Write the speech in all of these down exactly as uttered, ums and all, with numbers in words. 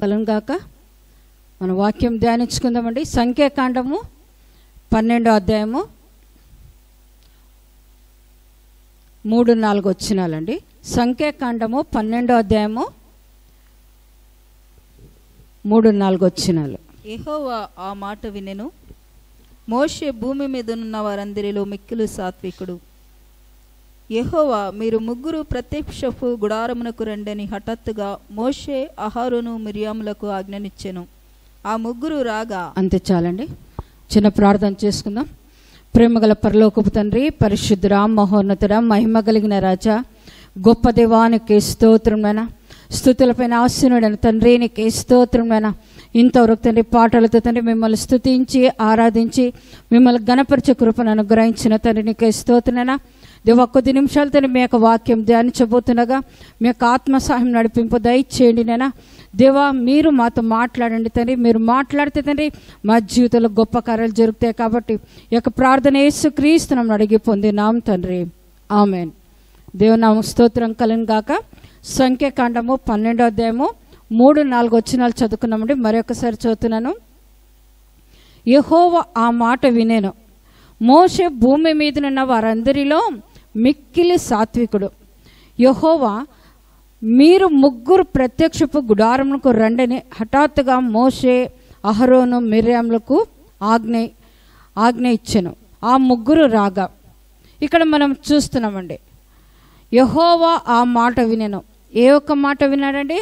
కలుగుగాక. మన వాక్యం ధ్యానించుకుందామండి. సంఖ్యాకాండము పన్నెండో అధ్యాయము మూడు నాలుగు వచ్చినాలండి. సంఖ్యాకాండము పన్నెండో అధ్యాయము మూడు నాలుగు వచ్చినాలు. యెహోవా ఆ మాట వినెను. మోషే భూమి మీద ఉన్న వారందరిలో మిక్కిలి సాత్వికుడు. యెహోవా మీరు ముగ్గురు ప్రత్యక్షపు గుడారమునకు రండని హఠాత్తుగా మోషే అహరోను మిర్యాములకు ఆజ్ఞనిచ్చెను. ఆ ముగ్గురు రాగా. అంతే చాలండి. చిన్న ప్రార్థన చేసుకుందాం. ప్రేమగల పరలోకపు తండ్రి, పరిశుద్ధుడా, మహోన్నతుడా, మహిమ కలిగిన రాజా, గొప్ప దేవానికి స్తోత్రమైన స్తుతులపైన ఆసీనుడైన తండ్రి, నీకే స్తోత్రమైన ఇంతవరకు తండ్రి పాటలతో తండ్రి మిమ్మల్ని స్తుతించి ఆరాధించి మిమ్మల్ని గణపరిచే కృపను అనుగ్రహించిన తండ్రి, నీకే స్తోత్రమైన దేవా. కొద్ది నిమిషాలు తండ్రి మీ యొక్క వాక్యం ధ్యానించబోతుండగా మీ యొక్క ఆత్మ సహాయం నడిపింపు దయచేయండి నైనా. దేవా మీరు మాతో మాట్లాడండి తండ్రి. మీరు మాట్లాడితే తండ్రి మా జీవితంలో గొప్ప కార్యాలు జరుగుతాయి. కాబట్టి ఈ యొక్క ప్రార్థన యేసుక్రీస్తు నామమున అడిగి పొందినాం తండ్రి, ఆమేన్. దేవునామ స్తోత్రం కలుగును గాక. సంఖ్యాకాండము పన్నెండో అధ్యాయము మూడు నాలుగు వచనాలు చదువుకున్నామండి. మరొకసారి చదువుతున్నాను. యెహోవా ఆ మాట వినెను. మోషే భూమి మీదనున్న వారందరిలో మిక్కిలి సాత్వికుడు. యెహోవా మీరు ముగ్గురు ప్రత్యక్షపు గుడారమునకు రండని హఠాత్తుగా మోషే అహరోను మిర్యాములకు ఆజ్ఞ ఆజ్ఞ ఇచ్చెను. ఆ ముగ్గురు రాగా. ఇక్కడ మనం చూస్తున్నామండి, యెహోవా ఆ మాట వినెను. ఏ ఒక్క మాట విన్నాడండి?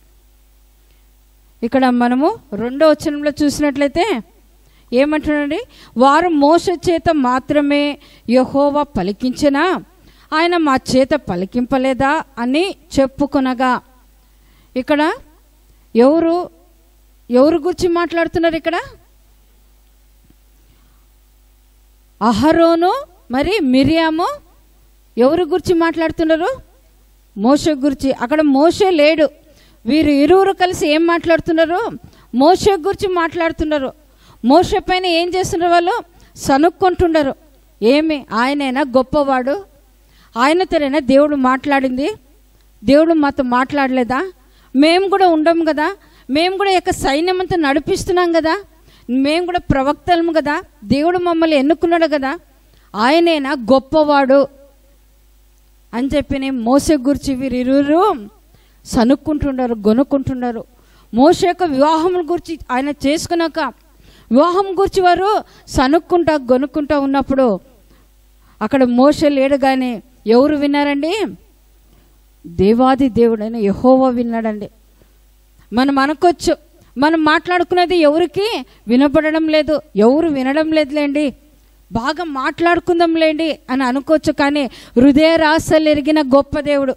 ఇక్కడ మనము రెండో వచనంలో చూసినట్లయితే ఏమంటున్నాడండి? వారు మోషే చేత మాత్రమే యెహోవా పలికించెనా, ఆయన మా చేత పలికింపలేదా అని చెప్పుకొనగా. ఇక్కడ ఎవరు ఎవరు గురించి మాట్లాడుతున్నారు? ఇక్కడ అహరోను మరి మిర్యాము ఎవరి గురించి మాట్లాడుతున్నారు? మోషే గురించి. అక్కడ మోషే లేడు. వీరు ఇరువురు కలిసి ఏం మాట్లాడుతున్నారు? మోషే గురించి మాట్లాడుతున్నారు. మోషే పైన ఏం చేస్తున్నారు? వాళ్ళు సనుక్కుంటున్నారు. ఏమి ఆయనైనా గొప్పవాడు, ఆయనతోనైనా దేవుడు మాట్లాడింది, దేవుడు మాతో మాట్లాడలేదా? మేము కూడా ఉండం కదా, మేము కూడా యొక్క సైన్యమంతా నడిపిస్తున్నాం కదా, మేము కూడా ప్రవక్తలము కదా, దేవుడు మమ్మల్ని ఎన్నుకున్నాడు కదా, ఆయనైనా గొప్పవాడు అని చెప్పి మోషే గురించి వీరు ఇరువురు సనుక్కుంటున్నారు, గొనుక్కుంటున్నారు. మోషే యొక్క వివాహం గురించి ఆయన చేసుకున్నాక వివాహం గురించి వారు సనుక్కుంటా గొనుక్కుంటా ఉన్నప్పుడు అక్కడ మోషే లేడు. కానీ ఎవరు విన్నారండి? దేవాది దేవుడైన యెహోవా విన్నాడండి. మనం అనుకోవచ్చు మనం మాట్లాడుకునేది ఎవరికి వినపడడం లేదు, ఎవరు వినడం లేదులేండి, బాగా మాట్లాడుకుందాంలేండి అని అనుకోవచ్చు. కానీ హృదయ రహస్యాలు ఎరిగిన గొప్ప దేవుడు.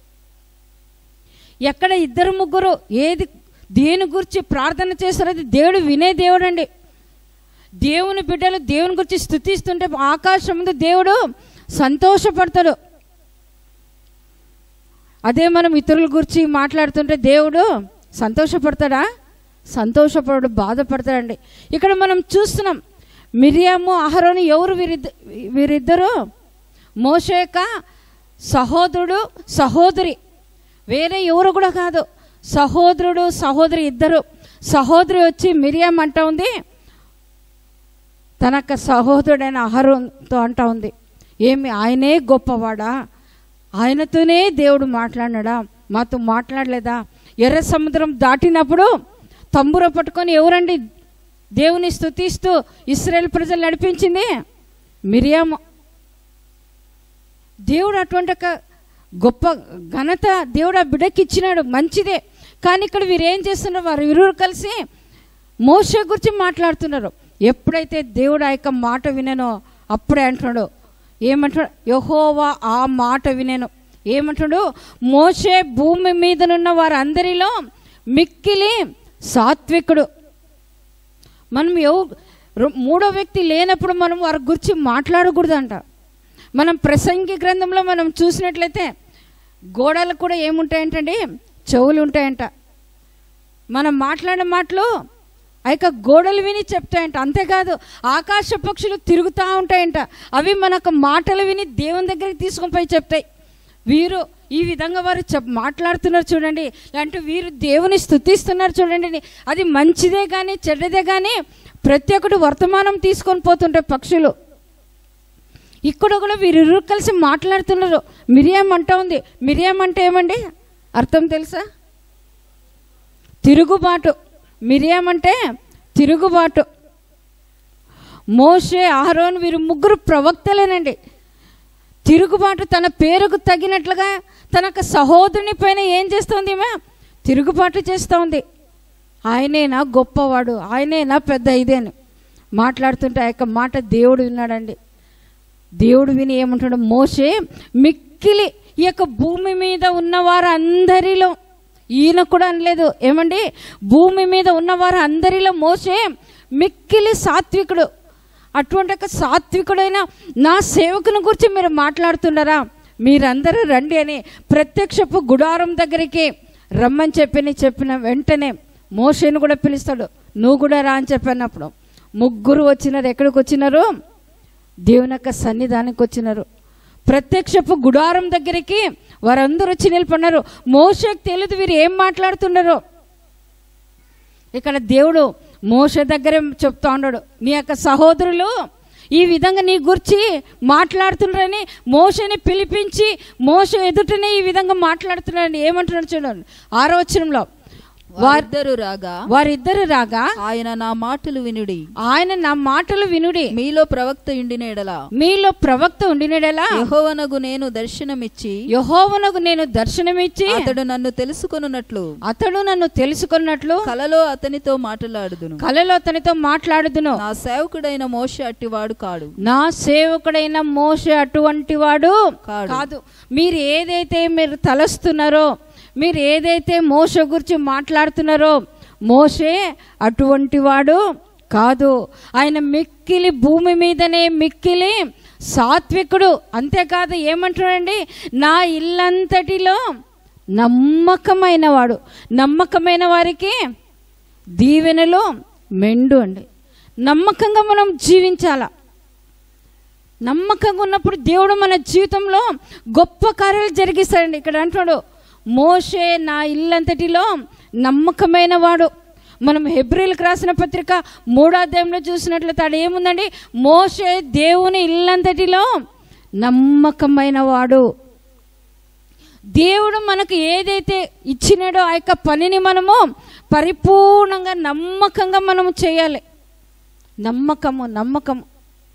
ఎక్కడ ఇద్దరు ముగ్గురు ఏది దేని గురించి ప్రార్థన చేస్తారో అది దేవుడు వినే దేవుడు అండి. దేవుని బిడ్డలు దేవుని గురించి స్తుతిస్తుంటే ఆకాశం ముందు దేవుడు సంతోషపడతాడు. అదే మనం ఇతరుల గురించి మాట్లాడుతుంటే దేవుడు సంతోషపడతాడా? సంతోషపడు, బాధపడతాడండి. ఇక్కడ మనం చూస్తున్నాం మిర్యాము అహరోను ఎవరు? వీరిద్ద వీరిద్దరు మోషే యొక్క సహోదరుడు సహోదరి, వేరే ఎవరు కూడా కాదు. సహోదరుడు సహోదరి ఇద్దరు. సహోదరి వచ్చి మిర్యాం అంటా ఉంది, తన యొక్క సహోదరుడైన అహరోనుతో అంటా ఉంది, ఏమి ఆయనే గొప్పవాడా, ఆయనతోనే దేవుడు మాట్లాడినాడా, మాతో మాట్లాడలేదా? ఎర్ర సముద్రం దాటినప్పుడు తంబుర పట్టుకొని ఎవరండి దేవుని స్తుతిస్తూ ఇశ్రాయేల్ ప్రజలు నడిపించింది? మిర్యాము. దేవుడు అటువంటి ఒక గొప్ప ఘనత దేవుడు ఆ బిడ్డకి ఇచ్చినాడు, మంచిదే. కానీ ఇక్కడ వీరు ఏం చేస్తున్నారు? వారు ఇరువురు కలిసి మోషే గురించి మాట్లాడుతున్నారు. ఎప్పుడైతే దేవుడు ఆ యొక్క మాట విననో అప్పుడే అంటున్నాడు, ఏమంటాడు? యెహోవా ఆ మాట వినెను. ఏమంటాడు? మోషే భూమి మీదనున్న వారందరిలో మిక్కిలి సాత్వికుడు. మనం ఎవ మూడో వ్యక్తి లేనప్పుడు మనం వారి గురించి మాట్లాడకూడదంట. మనం ప్రసంగి గ్రంథంలో మనం చూసినట్లయితే గోడలకు కూడా ఏముంటాయంటండి? చెవులు ఉంటాయంట. మనం మాట్లాడిన మాటలు ఆ యొక్క గోడలు విని చెప్తాయంట. అంతేకాదు ఆకాశ పక్షులు తిరుగుతూ ఉంటాయంట. అవి మనకు మాటలు విని దేవుని దగ్గరికి తీసుకొని పోయి చెప్తాయి. వీరు ఈ విధంగా వారు చెప్ మాట్లాడుతున్నారు చూడండి. అంటే వీరు దేవుని స్తుతిస్తున్నారు చూడండి. అది మంచిదే కానీ చెడ్డదే కానీ ప్రతి ఒక్కటి వర్తమానం తీసుకొని పోతుంటాయి పక్షులు. ఇక్కడ కూడా వీరిరువురు కలిసి మాట్లాడుతున్నారు. మిరియాం అంటా ఉంది. మిరియాం అంటే ఏమండి అర్థం తెలుసా? తిరుగుబాటు. మిరియాం అంటే తిరుగుబాటు. మోషే, అహరోను వీరు ముగ్గురు ప్రవక్తలేనండి. తిరుగుబాటు తన పేరుకు తగినట్లుగా తన సహోదరుని పైన ఏం చేస్తుంది? ఈమె తిరుగుబాటు చేస్తూ ఉంది. ఆయనేనా గొప్పవాడు, ఆయనేనా పెద్ద ఇదేని మాట్లాడుతుంటే ఆ యొక్క మాట దేవుడు విన్నాడండి. దేవుడు విని ఏమంటాడు? మోషే మిక్కిలి ఈ యొక్క భూమి మీద ఉన్నవారు అందరిలో, ఈయన కూడా అనలేదు ఏమండి, భూమి మీద ఉన్నవారు అందరిలో మోషే మిక్కిలి సాత్వికుడు. అటువంటి ఒక సాత్వికుడైన నా సేవకుని గురించి మీరు మాట్లాడుతున్నారా? మీరందరూ రండి అని ప్రత్యక్షపు గుడారం దగ్గరికి రమ్మని చెప్పి చెప్పిన వెంటనే మోషేను కూడా పిలుస్తాడు. నువ్వు కూడా రా అని చెప్పినప్పుడు ముగ్గురు వచ్చినారు. ఎక్కడికి వచ్చినారు? దేవుని యొక్క సన్నిధానికి వచ్చినారు. ప్రత్యక్షపు గుడారం దగ్గరికి వారందరూ వచ్చి నిలబడినారు. మోషేకు తెలియదు వీరు ఏం మాట్లాడుతున్నారో. ఇక్కడ దేవుడు మోషే దగ్గరే చెప్తా ఉన్నాడు, నీ యొక్క సహోదరులు ఈ విధంగా నీ గురించి మాట్లాడుతున్నారని మోషేని పిలిపించి మోషే ఎదుటనే ఈ విధంగా మాట్లాడుతున్నారని ఏమంటున్నాడు చూడండి. ఆరో వచనంలో వారిద్దరు రాగా వారిద్దరు రాగా ఆయన నా మాటలు వినుడి, ఆయన నా మాటలు వినుడి, మీలో ప్రవక్త ఉండినేడలా మీలో ప్రవక్త ఉండినేడలా యెహోవానగు నేను దర్శనమిచ్చి యెహోవానగు నేను దర్శనమిచ్చి అతడు నన్ను తెలుసుకొనున్నట్లు అతడు నన్ను తెలుసుకున్నట్లు కలలో అతనితో మాట్లాడుదును, కలలో అతనితో మాట్లాడుదును. నా సేవకుడైన మోషే అట్టివాడు కాడు, నా సేవకుడైన మోషే అటువంటి వాడు కాడు. కాదు. మీరు ఏదైతే మీరు తలస్తున్నారో, మీరు ఏదైతే మోషే గురించి మాట్లాడుతున్నారో, మోషే అటువంటి వాడు కాదు. ఆయన మిక్కిలి భూమి మీదనే మిక్కిలి సాత్వికుడు. అంతేకాదు ఏమంటున్నాడండి, నా ఇల్లంతటిలో నమ్మకమైన వాడు. నమ్మకమైన వారికి దీవెనలు మెండు అండి. నమ్మకంగా మనం జీవించాల. నమ్మకంగా ఉన్నప్పుడు దేవుడు మన జీవితంలో గొప్ప కార్యాలు జరిగిస్తాడండి. ఇక్కడ అంటున్నాడు మోషే నా ఇల్లంతటిలో నమ్మకమైన వాడు. మనం హెబ్రీలకు రాసిన పత్రిక మూడో అధ్యాయంలో చూసినట్లయితే అక్కడ ఏముందండి, మోషే దేవుని ఇల్లంతటిలో నమ్మకమైన వాడు. దేవుడు మనకు ఏదైతే ఇచ్చినాడో ఆ యొక్క పనిని మనము పరిపూర్ణంగా నమ్మకంగా మనము చేయాలి. నమ్మకము నమ్మకము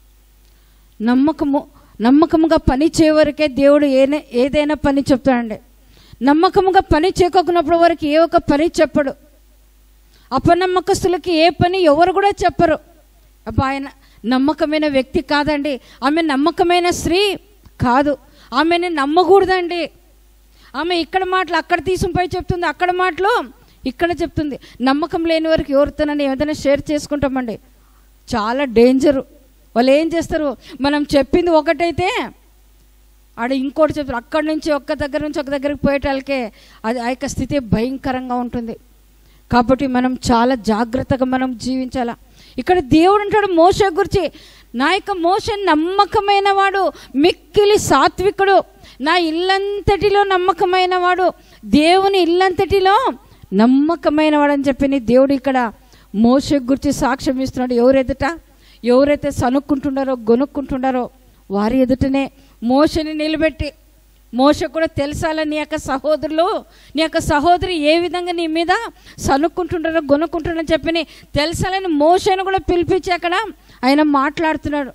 నమ్మకము నమ్మకముగా పని చేయవరకే దేవుడు ఏనే ఏదైనా పని చెప్తాడండి. నమ్మకముగా పని చేయకున్నప్పుడు వారికి ఏ ఒక్క పని చెప్పడు. అపనమ్మకస్తులకి ఏ పని ఎవరు కూడా చెప్పరు. అబ్బా ఆయన నమ్మకమైన వ్యక్తి కాదండి, ఆమె నమ్మకమైన స్త్రీ కాదు, ఆమెని నమ్మకూడదండి, ఆమె ఇక్కడ మాటలు అక్కడ తీసుకుపోయి చెప్తుంది, అక్కడ మాటలు ఇక్కడ చెప్తుంది. నమ్మకం లేని వారికి ఎవరితోనని ఏదైనా షేర్ చేసుకుంటామండి, చాలా డేంజరు. వాళ్ళు ఏం చేస్తారు, మనం చెప్పింది ఒకటైతే ఆడ ఇంకోటి చెప్తారు. అక్కడి నుంచి ఒక్క దగ్గర నుంచి ఒక దగ్గరికి పోయేటాలకే అది ఆ యొక్క స్థితి భయంకరంగా ఉంటుంది. కాబట్టి మనం చాలా జాగ్రత్తగా మనం జీవించాలా. ఇక్కడ దేవుడు అంటాడు మోషే గురించి, నా యొక్క మోషే నమ్మకమైన వాడు, మిక్కిలి సాత్వికుడు, నా ఇల్లంతటిలో నమ్మకమైన వాడు, దేవుని ఇల్లంతటిలో నమ్మకమైన వాడు అని చెప్పి దేవుడు ఇక్కడ మోషే గురించి సాక్ష్యం ఇస్తున్నాడు. ఎవరెదుట ఎవరైతే సనుక్కుంటున్నారో గొనుక్కుంటున్నారో వారి ఎదుటనే మోషని నిలబెట్టి, మోష కూడా తెలుసాల నీ యొక్క సహోదరులు నీ యొక్క సహోదరి ఏ విధంగా నీ మీద సనుక్కుంటుంటారో గొనుక్కుంటున్నారని చెప్పి తెలుసాలని మోషను కూడా పిలిపించి అక్కడ ఆయన మాట్లాడుతున్నాడు.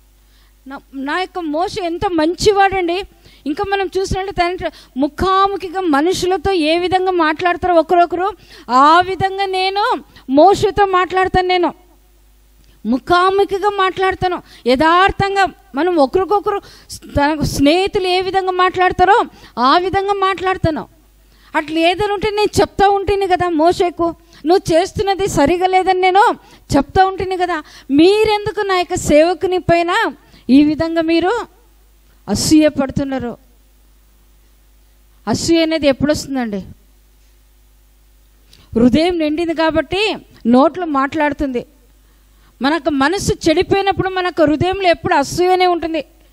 నా యొక్క మోష ఎంత మంచివాడండి. ఇంకా మనం చూసినట్టు తన ముఖాముఖిగా మనుషులతో ఏ విధంగా మాట్లాడతారో ఒకరొకరు ఆ విధంగా నేను మోషతో మాట్లాడతాను. నేను ముఖాముఖిగా మాట్లాడతాను, యథార్థంగా. మనం ఒకరికొకరు తన స్నేహితులు ఏ విధంగా మాట్లాడతారో ఆ విధంగా మాట్లాడతాను. అట్లా ఏదైనా ఉంటే నేను చెప్తా ఉంటుంది కదా మోషేకు, నువ్వు చేస్తున్నది సరిగా లేదని నేను చెప్తా ఉంటుంది కదా. మీరెందుకు నా యొక్క సేవకుని పైన ఈ విధంగా మీరు అసూయ పడుతున్నారు? అసూయ అనేది ఎప్పుడు వస్తుందండి? హృదయం నిండింది కాబట్టి నోట్లో మాట్లాడుతుంది. మనకు మనసు చెడిపోయినప్పుడు మనకు హృదయంలో ఎప్పుడు అసూయనే ఉంటుంది.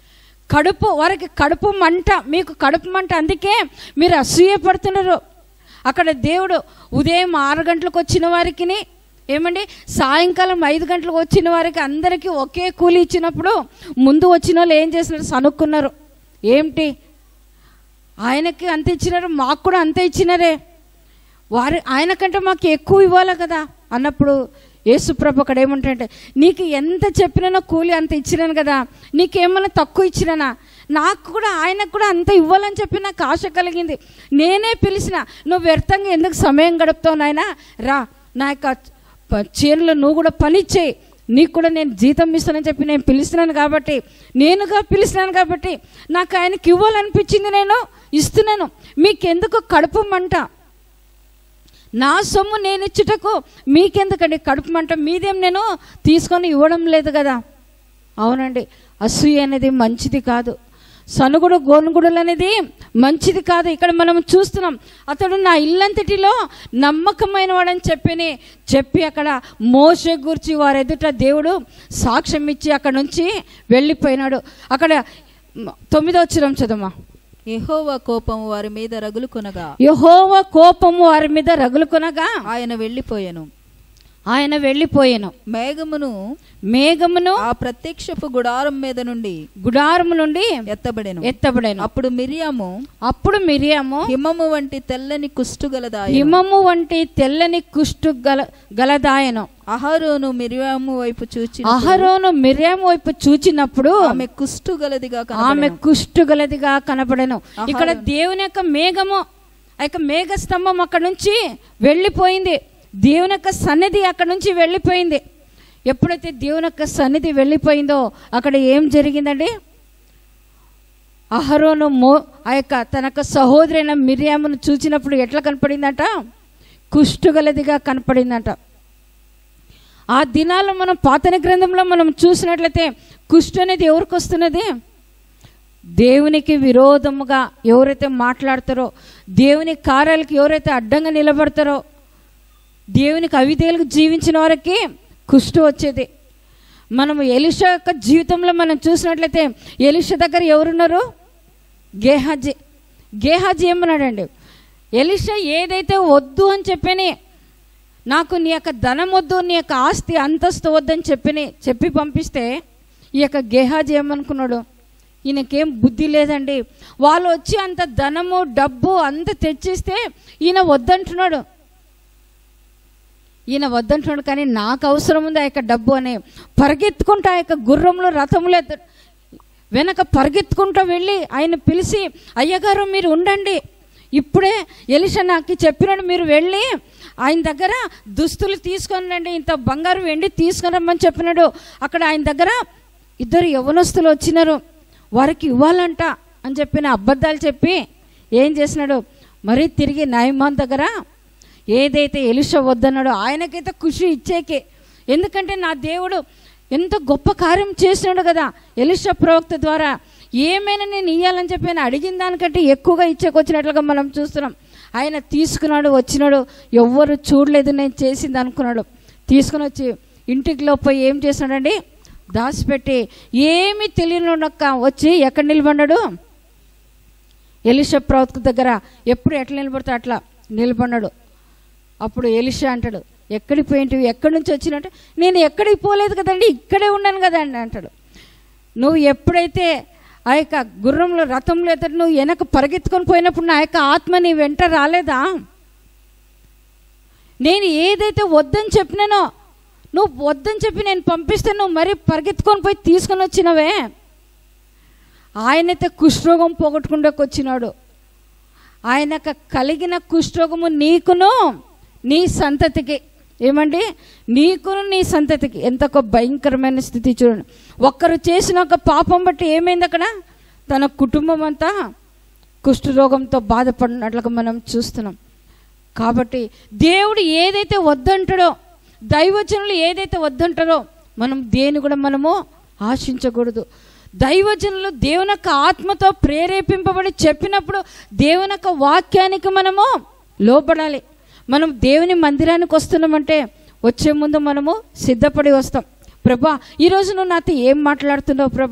కడుపు వారికి కడుపు మంట, మీకు కడుపు మంట, అందుకే మీరు అసూయ పడుతున్నారు. అక్కడ దేవుడు ఉదయం ఆరు గంటలకు వచ్చిన వారికి ఏమండి సాయంకాలం ఐదు గంటలకు వచ్చిన వారికి అందరికీ ఒకే కూలి ఇచ్చినప్పుడు ముందు వచ్చిన వాళ్ళు ఏం చేసినారు? సనుక్కున్నారు. ఏమిటి ఆయనకి అంత ఇచ్చినారు, మాకు కూడా అంతే ఇచ్చినారే, వారి ఆయన కంటే మాకు ఎక్కువ ఇవ్వాలి కదా అన్నప్పుడు యేసుప్రభు అక్కడ ఏమంటాడంటే, నీకు ఎంత చెప్పినానో కూలి అంత ఇచ్చినాను కదా, నీకేమన్నా తక్కువ ఇచ్చినానా? నాకు కూడా ఆయనకు కూడా అంత ఇవ్వాలని చెప్పి నాకు ఆశ కలిగింది. నేనే పిలిచిన, నువ్వు వ్యర్థంగా ఎందుకు సమయం గడుపుతావు నాయనా, రా నా యొక్క చేనులో నువ్వు కూడా పని చేయి, నీకు కూడా నేను జీతం ఇస్తానని చెప్పి నేను పిలుస్తున్నాను కాబట్టి, నేనుగా పిలిచినాను కాబట్టి నాకు ఆయనకి ఇవ్వాలనిపించింది, నేను ఇస్తున్నాను. మీకెందుకు కడుపు మంట? నా సొమ్ము నేను ఇచ్చుటకు మీకెందుకండి కడుపు మంట? మీదేం నేను తీసుకొని ఇవ్వడం లేదు కదా. అవునండి, అసూయ అనేది మంచిది కాదు, సనుగుడు గోనుగుడులు అనేది మంచిది కాదు. ఇక్కడ మనం చూస్తున్నాం, అతడు నా ఇల్లంతటిలో నమ్మకమైన వాడని చెప్పి చెప్పి అక్కడ మోషే గురించి వారి ఎదుట దేవుడు సాక్ష్యం ఇచ్చి అక్కడ నుంచి వెళ్ళిపోయినాడు. అక్కడ తొమ్మిదో వచనం చదవమా. యెహోవా కోపము వారి మీద రగులుకొనగా యెహోవా కోపము వారి మీద రగులుకొనగా ఆయన వెళ్ళిపోయెను. ఆయన వెళ్ళిపోయాను. మేఘమును మేఘమును ఆ ప్రత్యక్షపు గుడారం మీద నుండి గుడారము నుండి ఎత్తబడెను ఎత్తబడేను. అప్పుడు మిరియాము అప్పుడు మిరియాము హిమము వంటి తెల్లని కుష్టు గలదాయెను. హిమము వంటి తెల్లని కుష్టు గల గలదాయను. అహరోను మిరియాము వైపు చూచి అహరోను మిరియాము వైపు చూచినప్పుడు ఆమె కుష్టు గలదిగా ఆమె కుష్టు గలదిగా కనపడెను. ఇక్కడ దేవుని యొక్క మేఘము, ఆ యొక్క మేఘ స్తంభం అక్కడ నుంచి వెళ్ళిపోయింది. దేవుని యొక్క సన్నిధి అక్కడ నుంచి వెళ్ళిపోయింది. ఎప్పుడైతే దేవుని యొక్క సన్నిధి వెళ్ళిపోయిందో అక్కడ ఏం జరిగిందండి? అహరోను మో ఆ యొక్క తన యొక్క సహోదరైన మిరియామును చూచినప్పుడు ఎట్లా కనపడిందంట? కుష్టుగలదిగా కనపడిందంట. ఆ దినాల్లో మనం పాత గ్రంథంలో మనం చూసినట్లయితే కుష్టు అనేది ఎవరికి వస్తున్నది? దేవునికి విరోధముగా ఎవరైతే మాట్లాడతారో, దేవుని కార్యాలకు ఎవరైతే అడ్డంగా నిలబడతారో, దేవునికి అవిధేయులకు జీవించిన వారికి కుష్టు వచ్చేది. మనము ఎలీషా యొక్క జీవితంలో మనం చూసినట్లయితే ఎలీషా దగ్గర ఎవరున్నారు? గేహాజీ. గేహాజీ ఏమన్నాడండి? ఎలీషా ఏదైతే వద్దు అని చెప్పని, నాకు నీ యొక్క ధనం వద్దు, నీ యొక్క ఆస్తి అంతస్తు వద్దని చెప్పని చెప్పి పంపిస్తే ఈ యొక్క గేహాజీ ఏమనుకున్నాడు? ఈయనకేం బుద్ధి లేదండి, వాళ్ళు వచ్చి అంత ధనము డబ్బు అంత తెచ్చిస్తే ఈయన వద్దంటున్నాడు, ఈయన వద్దంటున్నాడు కానీ నాకు అవసరం ఉంది ఆ యొక్క డబ్బు అని పరిగెత్తుకుంటూ ఆ యొక్క గుర్రంలో రథములు వెనక పరిగెత్తుకుంటూ వెళ్ళి ఆయన పిలిచి, అయ్యగారు మీరు ఉండండి, ఇప్పుడే ఎలీషా నాకు చెప్పినాడు, మీరు వెళ్ళి ఆయన దగ్గర దుస్తులు తీసుకొని రండి, ఇంత బంగారు వెండి తీసుకొని రమ్మని చెప్పినాడు. అక్కడ ఆయన దగ్గర ఇద్దరు యవనస్తులు వచ్చినారు, వారికి ఇవ్వాలంట అని చెప్పిన అబద్ధాలు చెప్పి ఏం చేసినాడు? మరీ తిరిగి నయమాన్ దగ్గర ఏదైతే ఎలీషా వద్దన్నాడో ఆయనకైతే ఖుషి ఇచ్చేకే, ఎందుకంటే నా దేవుడు ఎంత గొప్ప కార్యం చేసినాడు కదా ఎలీషా ప్రవక్త ద్వారా, ఏమైనా నేను ఇవ్వాలని చెప్పి ఆయన అడిగిన దానికంటే ఎక్కువగా ఇచ్చేకొచ్చినట్లుగా మనం చూస్తున్నాం. ఆయన తీసుకున్నాడు, వచ్చినాడు, ఎవ్వరు చూడలేదు నేను చేసింది అనుకున్నాడు. తీసుకుని వచ్చి ఇంటికి లోపోయి ఏం చేసినాడండి? దాచిపెట్టి ఏమీ తెలియనొక్క వచ్చి ఎక్కడ నిలబడ్డాడు? ఎలీషా ప్రవక్త దగ్గర. ఎప్పుడు ఎట్లా నిలబడితే అట్లా నిలబడ్డాడు. అప్పుడు ఎలీషా అంటాడు, ఎక్కడికి పోయింటివి, ఎక్కడి నుంచి వచ్చినట్టు? నేను ఎక్కడికి పోలేదు కదండి, ఇక్కడే ఉన్నాను కదండి అంటాడు. నువ్వు ఎప్పుడైతే ఆ యొక్క గుర్రంలో రథంలో ఎదురు నువ్వు వెనక పరిగెత్తుకొని పోయినప్పుడు నా యొక్క ఆత్మ నీ వెంట రాలేదా? నేను ఏదైతే వద్దని చెప్పినానో, నువ్వు వద్దని చెప్పి నేను పంపిస్తే నువ్వు మరీ పరిగెత్తుకొని పోయి తీసుకొని వచ్చినవే. ఆయనైతే కుష్ఠరోగం పోగొట్టుకుంటూ వచ్చినాడు. ఆయనకు కలిగిన కుష్ఠరోగము నీకును నీ సంతతికి, ఏమండి నీకును నీ సంతతికి. ఎంత ఒక భయంకరమైన స్థితి చూడండి. ఒక్కరు చేసిన ఒక పాపం బట్టి ఏమైంది? అక్కడ తన కుటుంబం అంతా కుష్ఠరోగంతో బాధపడినట్లుగా మనం చూస్తున్నాం. కాబట్టి దేవుడు ఏదైతే వద్దంటాడో, దైవజనులు ఏదైతే వద్దంటారో మనం దేని కూడా మనము ఆశించకూడదు. దైవజనులు దేవుని యొక్క ఆత్మతో ప్రేరేపింపబడి చెప్పినప్పుడు దేవుని యొక్క వాక్యానికి మనము లోబడాలి. మనం దేవుని మందిరానికి వస్తున్నామంటే వచ్చే ముందు మనము సిద్ధపడి వస్తాం. ప్రభా ఈరోజు నువ్వు నాతో ఏం మాట్లాడుతున్నావు ప్రభా,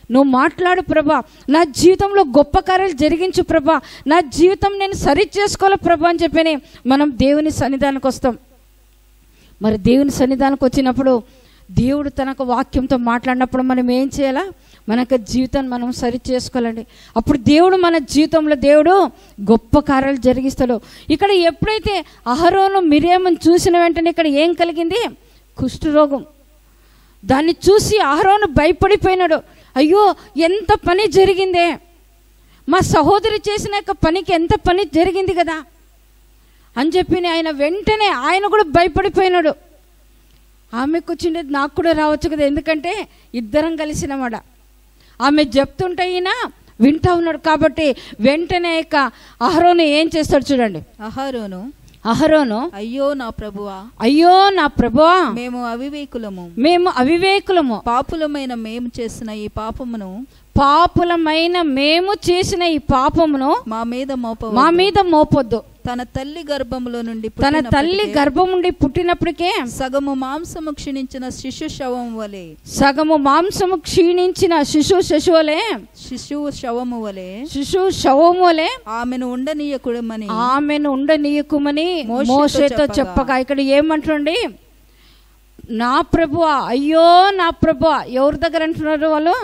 నువ్వు మాట్లాడు ప్రభా, నా జీవితంలో గొప్ప కార్యాలు జరిగించు ప్రభా, నా జీవితం నేను సరి చేసుకోవాలి ప్రభా అని చెప్పని మనం దేవుని సన్నిధానికి వస్తాం. మరి దేవుని సన్నిధానికి వచ్చినప్పుడు దేవుడు తనకు వాక్యంతో మాట్లాడినప్పుడు మనం ఏం చేయాలా? మన యొక్క జీవితాన్ని మనం సరి చేసుకోవాలండి. అప్పుడు దేవుడు మన జీవితంలో దేవుడు గొప్ప కార్యాలు జరిగిస్తాడు. ఇక్కడ ఎప్పుడైతే అహరోను మిరియామును చూసిన వెంటనే ఇక్కడ ఏం కలిగింది? కుష్ఠరోగం. దాన్ని చూసి అహరోను భయపడిపోయినాడు. అయ్యో ఎంత పని జరిగిందే, మా సహోదరి చేసిన యొక్క పనికి ఎంత పని జరిగింది కదా అని చెప్పి ఆయన వెంటనే ఆయన కూడా భయపడిపోయినాడు. ఆమెకు వచ్చిండేది నాకు కూడా రావచ్చు కదా, ఎందుకంటే ఇద్దరం కలిసినమాట. ఆమె చెప్తుంటే ఈయన వింటా ఉన్నాడు కాబట్టి వెంటనే ఇక అహరోను ఏం చేస్తాడు చూడండి. అహరోను అహరోను అయ్యో నా ప్రభువా, అయ్యో నా ప్రభువా, మేము అవివేకులము మేము అవివేకులము, పాపులమైన మేము చేసిన ఈ పాపమును పాపులమైన మేము చేసిన ఈ పాపమును మా మీద మోప మా మీద మోపొద్దు. తన తల్లి గర్భములో నుండి తన తల్లి పుట్టినప్పటికే గర్భం నుండి పుట్టినప్పటికే సగము మాంసము క్షీణించిన శిశు శవం వలె సగము మాంసము క్షీణించిన శిశు శిశువులే శిశువు శవము వలె శిశు శవములే ఆమెను ఉండనీయకుడమని ఆమెను ఉండనీయకుమని మోషేతో మోషేతో చెప్పగా. చెప్పగా ఇక్కడ ఏమంటుండి? నా ప్రభువా, అయ్యో నా ప్రభువా. ఎవరి దగ్గర అంటున్నారు వాళ్ళు?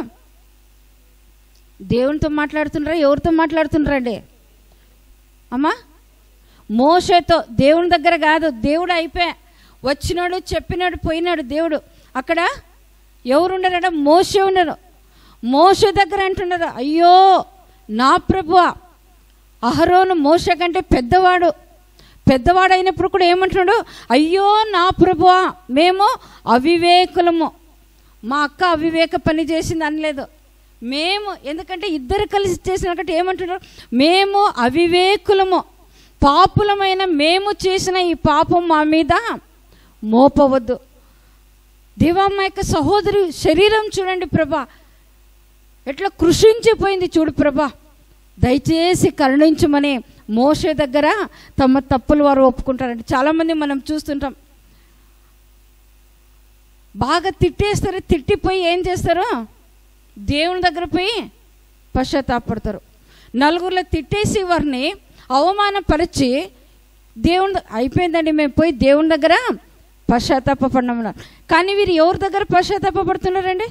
దేవునితో మాట్లాడుతున్నారా? ఎవరితో మాట్లాడుతున్నారండి అమ్మా? మోషేతో. దేవుని దగ్గర కాదు. దేవుడు అయిపోయా, వచ్చినాడు, చెప్పినాడు, పోయినాడు దేవుడు. అక్కడ ఎవరు ఉండరట? మోషే ఉండరు. మోషే దగ్గర అంటున్నారు, అయ్యో నా ప్రభువా. అహరోను మోషే కంటే పెద్దవాడు. పెద్దవాడు అయినప్పుడు కూడా ఏమంటున్నాడు? అయ్యో నా ప్రభువా, మేము అవివేకులము. మా అక్క అవివేక పని చేసింది అనలేదు. మేము, ఎందుకంటే ఇద్దరు కలిసి చేసినట్టు ఏమంటున్నారు? మేము అవివేకులము, పాపులమైన మేము చేసిన ఈ పాపం మా మీద మోపవద్దు. దేవా, మా యొక్క సహోదరి శరీరం చూడండి ప్రభా, ఎట్లా కృషించిపోయింది చూడు ప్రభా, దయచేసి కరుణించమని మోషే దగ్గర తమ తప్పులు వారు ఒప్పుకుంటారండి. చాలామంది మనం చూస్తుంటాం, బాగా తిట్టేస్తారు, తిట్టిపోయి ఏం చేస్తారు? దేవుని దగ్గర పోయి పశ్చాత్తాపడతారు. నలుగురిలో తిట్టేసి వారిని అవమానపరిచి దేవుని అయిపోయిందండి, మేము పోయి దేవుని దగ్గర పశ్చాత్తాపడినామన్నారు. కానీ వీరు ఎవరి దగ్గర పశ్చాత్తాపడుతున్నారండి?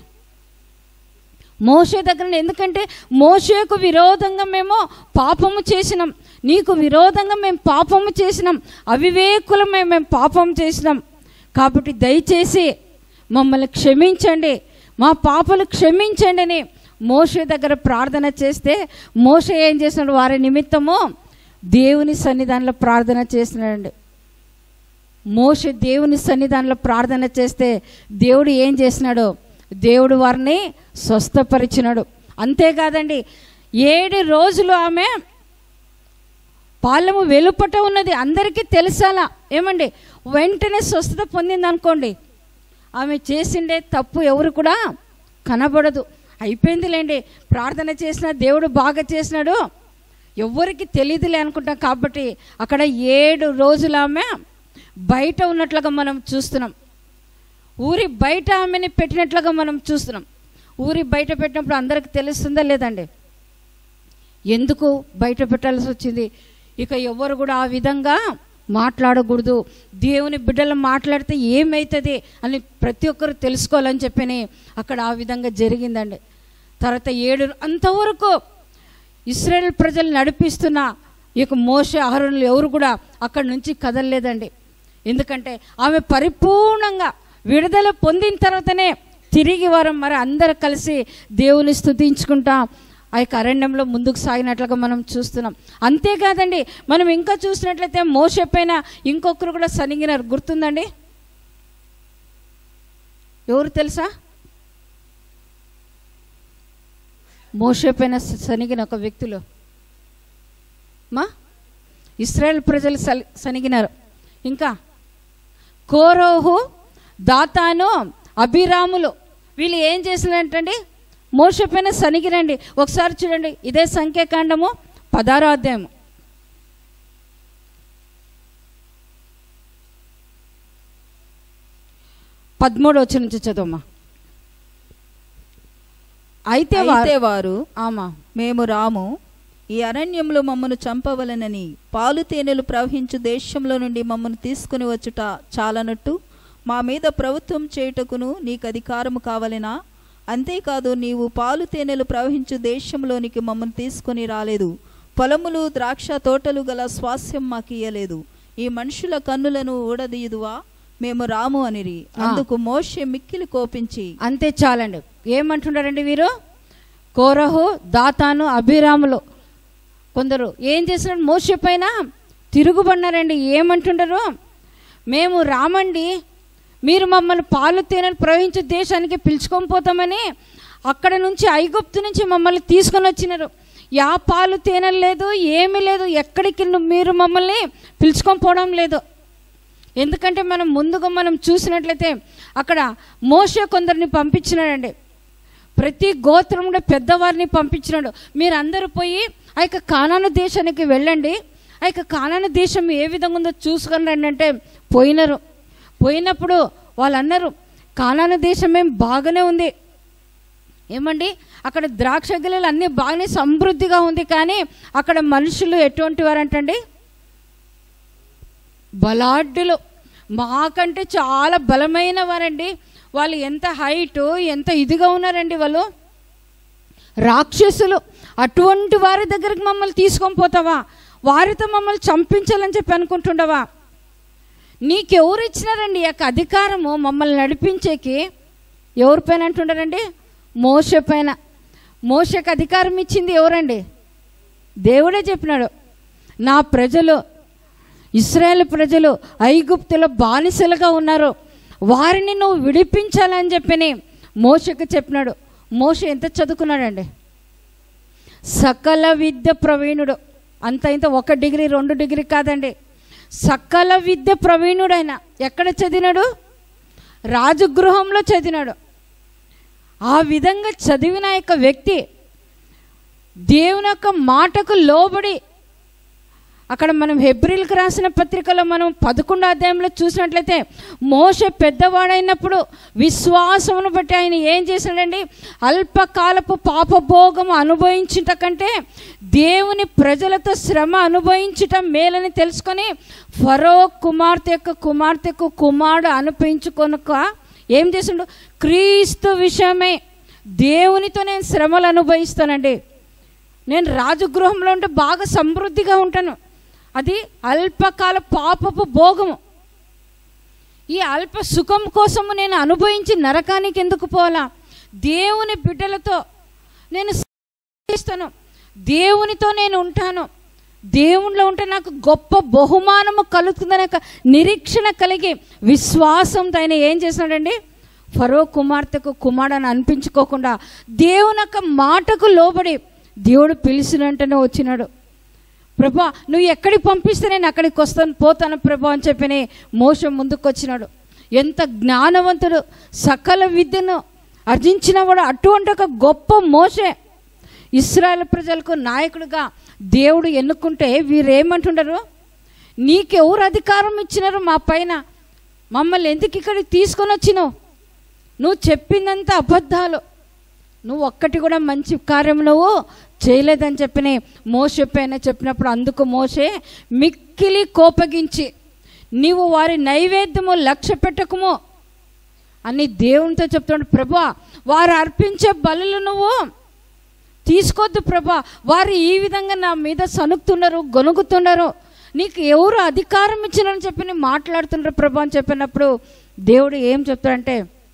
మోషే దగ్గర. ఎందుకంటే మోషేకు విరోధంగా మేము పాపము చేసినాం, నీకు విరోధంగా మేము పాపము చేసినాం, అవివేకులమే మేము పాపం చేసినాం, కాబట్టి దయచేసి మమ్మల్ని క్షమించండి, మా పాపలు క్షమించండి అని మోషే దగ్గర ప్రార్థన చేస్తే మోషే ఏం చేస్తున్నాడు? వారి నిమిత్తము దేవుని సన్నిధానంలో ప్రార్థన చేస్తున్నాడండి. మోషే దేవుని సన్నిధానంలో ప్రార్థన చేస్తే దేవుడు ఏం చేసినాడు? దేవుడు వారిని స్వస్థపరిచినాడు. అంతేకాదండి, ఏడు రోజులు ఆమె పాలెము వెలుపట ఉన్నది అందరికీ తెలిసాలా ఏమండి? వెంటనే స్వస్థత పొందింది అనుకోండి, ఆమె చేసిండే తప్పు ఎవరు కూడా కనబడదు. అయిపోయిందిలేండి, ప్రార్థన చేసిన దేవుడు బాగా చేసినాడు, ఎవరికి తెలియదులే అనుకుంటాం. కాబట్టి అక్కడ ఏడు రోజులు ఆమె బయట ఉన్నట్లుగా మనం చూస్తున్నాం. ఊరి బయట ఆమెని పెట్టినట్లుగా మనం చూస్తున్నాం. ఊరి బయట పెట్టినప్పుడు అందరికి తెలుస్తుందా లేదండి? ఎందుకు బయట పెట్టాల్సి వచ్చింది? ఇక ఎవరు కూడా ఆ విధంగా మాట్లాడకూడదు, దేవుని బిడ్డలు మాట్లాడితే ఏమవుతుంది అని ప్రతి ఒక్కరు తెలుసుకోవాలని చెప్పని అక్కడ ఆ విధంగా జరిగిందండి. తర్వాత ఏడు అంతవరకు ఇశ్రాయేల్ ప్రజలు నడిపిస్తున్న ఈ యొక్క మోషే అహరోనులు ఎవరు కూడా అక్కడి నుంచి కదలలేదండి. ఎందుకంటే ఆమె పరిపూర్ణంగా విడుదల పొందిన తర్వాతనే తిరిగి వారం మరి అందరు కలిసి దేవుని స్తుతించుకుంటా ఆ యొక్క అరణ్యంలో ముందుకు సాగినట్లుగా మనం చూస్తున్నాం. అంతేకాదండి, మనం ఇంకా చూసినట్లయితే మోషే పైన ఇంకొకరు కూడా సనిగినారు, గుర్తుందండి? ఎవరు తెలుసా? మోషే పైన సనిగిన ఒక వ్యక్తులు మా ఇశ్రాయేల్ ప్రజలు సనిగినారు. ఇంకా కోరోహు, దాతాను, అభిరాములు వీళ్ళు ఏం చేసినారంటండి? మోషే పైన సనిగిరండి. ఒకసారి చూడండి, ఇదే సంఖ్యాకాండము పదారో అధ్యాయము పదమూడు వచ్చి నుంచి చదవమ్మా. అయితే అయితే వారు వారు ఆమా మేము రాము, ఈ అరణ్యంలో మమ్మను చంపవలెనని పాలు తేనెలు ప్రవహించు దేశంలో నుండి మమ్మను తీసుకుని వచ్చుట చాలనట్టు మా మీద ప్రభుత్వం చేయుటకును నీకు అధికారము కావలెనా? అంతేకాదు, నీవు పాలు తేనెలు ప్రవహించు దేశంలోనికి మమ్మల్ని తీసుకొని రాలేదు, పొలములు ద్రాక్ష తోటలు గల స్వాస్యం మాకు ఇయ్యలేదు. ఈ మనుషుల కన్నులను ఊడదీయుదువా? మేము రాము అనిరి. అందుకు మోషే మిక్కిలి కోపించి, అంతే చాలండి. ఏమంటున్నారండి వీరు? కోరహు, దాతాను, అభిరాములు కొందరు ఏం చేసినారు? మోషే పైన తిరుగుబడినారండి. ఏమంటున్నారు? మేము రామండి, మీరు మమ్మల్ని పాలు తేనెలు ప్రవహించే దేశానికి పిలుచుకొని పోతామని అక్కడ నుంచి ఐగుప్తు నుంచి మమ్మల్ని తీసుకొని వచ్చినారు. యా పాలు తేనెలు లేదు, ఏమీ లేదు. ఎక్కడికి మీరు మమ్మల్ని పిలుచుకొని పోవడం లేదు. ఎందుకంటే మనం ముందుగా మనం చూసినట్లయితే అక్కడ మోషే కొందరిని పంపించినాడండి. ప్రతి గోత్రంలో పెద్దవారిని పంపించినాడు. మీరందరూ పోయి ఆ యొక్క కానాను దేశానికి వెళ్ళండి, ఆ యొక్క కానాను దేశం ఏ విధంగా ఉందో చూసుకొని రండి అంటే పోయినారు. పోయినప్పుడు వాళ్ళు అన్నారు, కానాను దేశం ఏం బాగానే ఉంది ఏమండి, అక్కడ ద్రాక్ష గెలలు అన్నీ బాగానే సమృద్ధిగా ఉంది, కానీ అక్కడ మనుషులు ఎటువంటి వారంటండి? బలాఢ్యులు, మాకంటే చాలా బలమైన వారండి. వాళ్ళు ఎంత హైటు, ఎంత ఇదిగా ఉన్నారండి, వాళ్ళు రాక్షసులు. అటువంటి వారి దగ్గరికి మమ్మల్ని తీసుకొని పోతావా? వారితో మమ్మల్ని చంపించాలని చెప్పి అనుకుంటుండవా? నీకెవరు ఇచ్చినారండి ఈ యొక్క అధికారము మమ్మల్ని నడిపించేకి? ఎవరి పైన అంటుండారండి? మోషే పైన. మోషేకి అధికారం ఇచ్చింది ఎవరండి? దేవుడే చెప్పినాడు, నా ప్రజలు ఇశ్రాయేలు ప్రజలు ఐగుప్తులో బానిసలుగా ఉన్నారు, వారిని నువ్వు విడిపించాలని చెప్పని మోషేకి చెప్పినాడు. మోషే ఎంత చదువుకున్నాడండి? సకల విద్య ప్రవీణుడు. అంత ఇంత ఒక డిగ్రీ రెండు డిగ్రీ కాదండి, సకల విద్య ప్రవీణుడు. ఆయన ఎక్కడ చదివినాడు? రాజగృహంలో చదివినాడు. ఆ విధంగా చదివిన యొక్క వ్యక్తి దేవుని యొక్క మాటకు లోబడి, అక్కడ మనం హెబ్రీలకు రాసిన పత్రికలో మనం పదకొండో అధ్యాయంలో చూసినట్లయితే మోషే పెద్దవాడైనప్పుడు విశ్వాసమును బట్టి ఆయన ఏం చేశాడండి? అల్పకాలపు పాపభోగము అనుభవించుట కంటే దేవుని ప్రజలతో శ్రమ అనుభవించటం మేలని తెలుసుకొని ఫరో కుమార్తె యొక్క కుమార్తెకు కుమారుడు అనిపించుకొనక ఏం చేసిండు? క్రీస్తు విషయమై దేవునితో నేను శ్రమలు అనుభవిస్తానండి, నేను రాజగృహంలో ఉంటే బాగా సమృద్ధిగా ఉంటాను, అది అల్పకాల పాపపు భోగము. ఈ అల్ప సుఖం కోసము నేను అనుభవించి నరకానికి ఎందుకు పోవాలా? దేవుని బిడ్డలతో నేను చేస్తాను, దేవునితో నేను ఉంటాను, దేవునిలో ఉంటే నాకు గొప్ప బహుమానము కలుగుతుందనే నిరీక్షణ కలిగి విశ్వాసంతో ఆయన ఏం చేసినాడండి? ఫరో కుమార్తెకు కుమారుడని అనిపించుకోకుండా దేవుని యొక్క మాటకు లోబడి దేవుడు పిలిచిన వెంటనే వచ్చినాడు. ప్రభా, నువ్వు ఎక్కడికి పంపిస్తే నేను అక్కడికి వస్తాను పోతాను ప్రభా అని చెప్పి మోషే ముందుకు వచ్చినాడు. ఎంత జ్ఞానవంతుడు, సకల విద్యను అర్జించిన వాడు. అటువంటి ఒక గొప్ప మోషే ఇశ్రాయేలు ప్రజలకు నాయకుడిగా దేవుడు ఎన్నుకుంటే వీరేమంటున్నారు? నీకెవరు అధికారం ఇచ్చినారు మా పైన? మమ్మల్ని ఎందుకు ఇక్కడికి తీసుకొని వచ్చినావు? నువ్వు చెప్పిందంతా అబద్ధాలు, నువ్వు ఒక్కటి కూడా మంచి కార్యం నువ్వు చేయలేదని చెప్పి మోషే పైన చెప్పినప్పుడు అందుకు మోషే మిక్కిలి కోపగించి, నీవు వారి నైవేద్యము లక్ష్య పెట్టకుము అని దేవునితో చెప్తున్నాడు. ప్రభా, వారు అర్పించే బలులు నువ్వు తీసుకోవద్దు ప్రభా, వారు ఈ విధంగా నా మీద సనుకుతున్నారు, గొనుగుతున్నారు, నీకు ఎవరు అధికారం ఇచ్చినారని చెప్పి మాట్లాడుతున్నారు ప్రభా అని చెప్పినప్పుడు దేవుడు ఏం చెప్తాడంటే,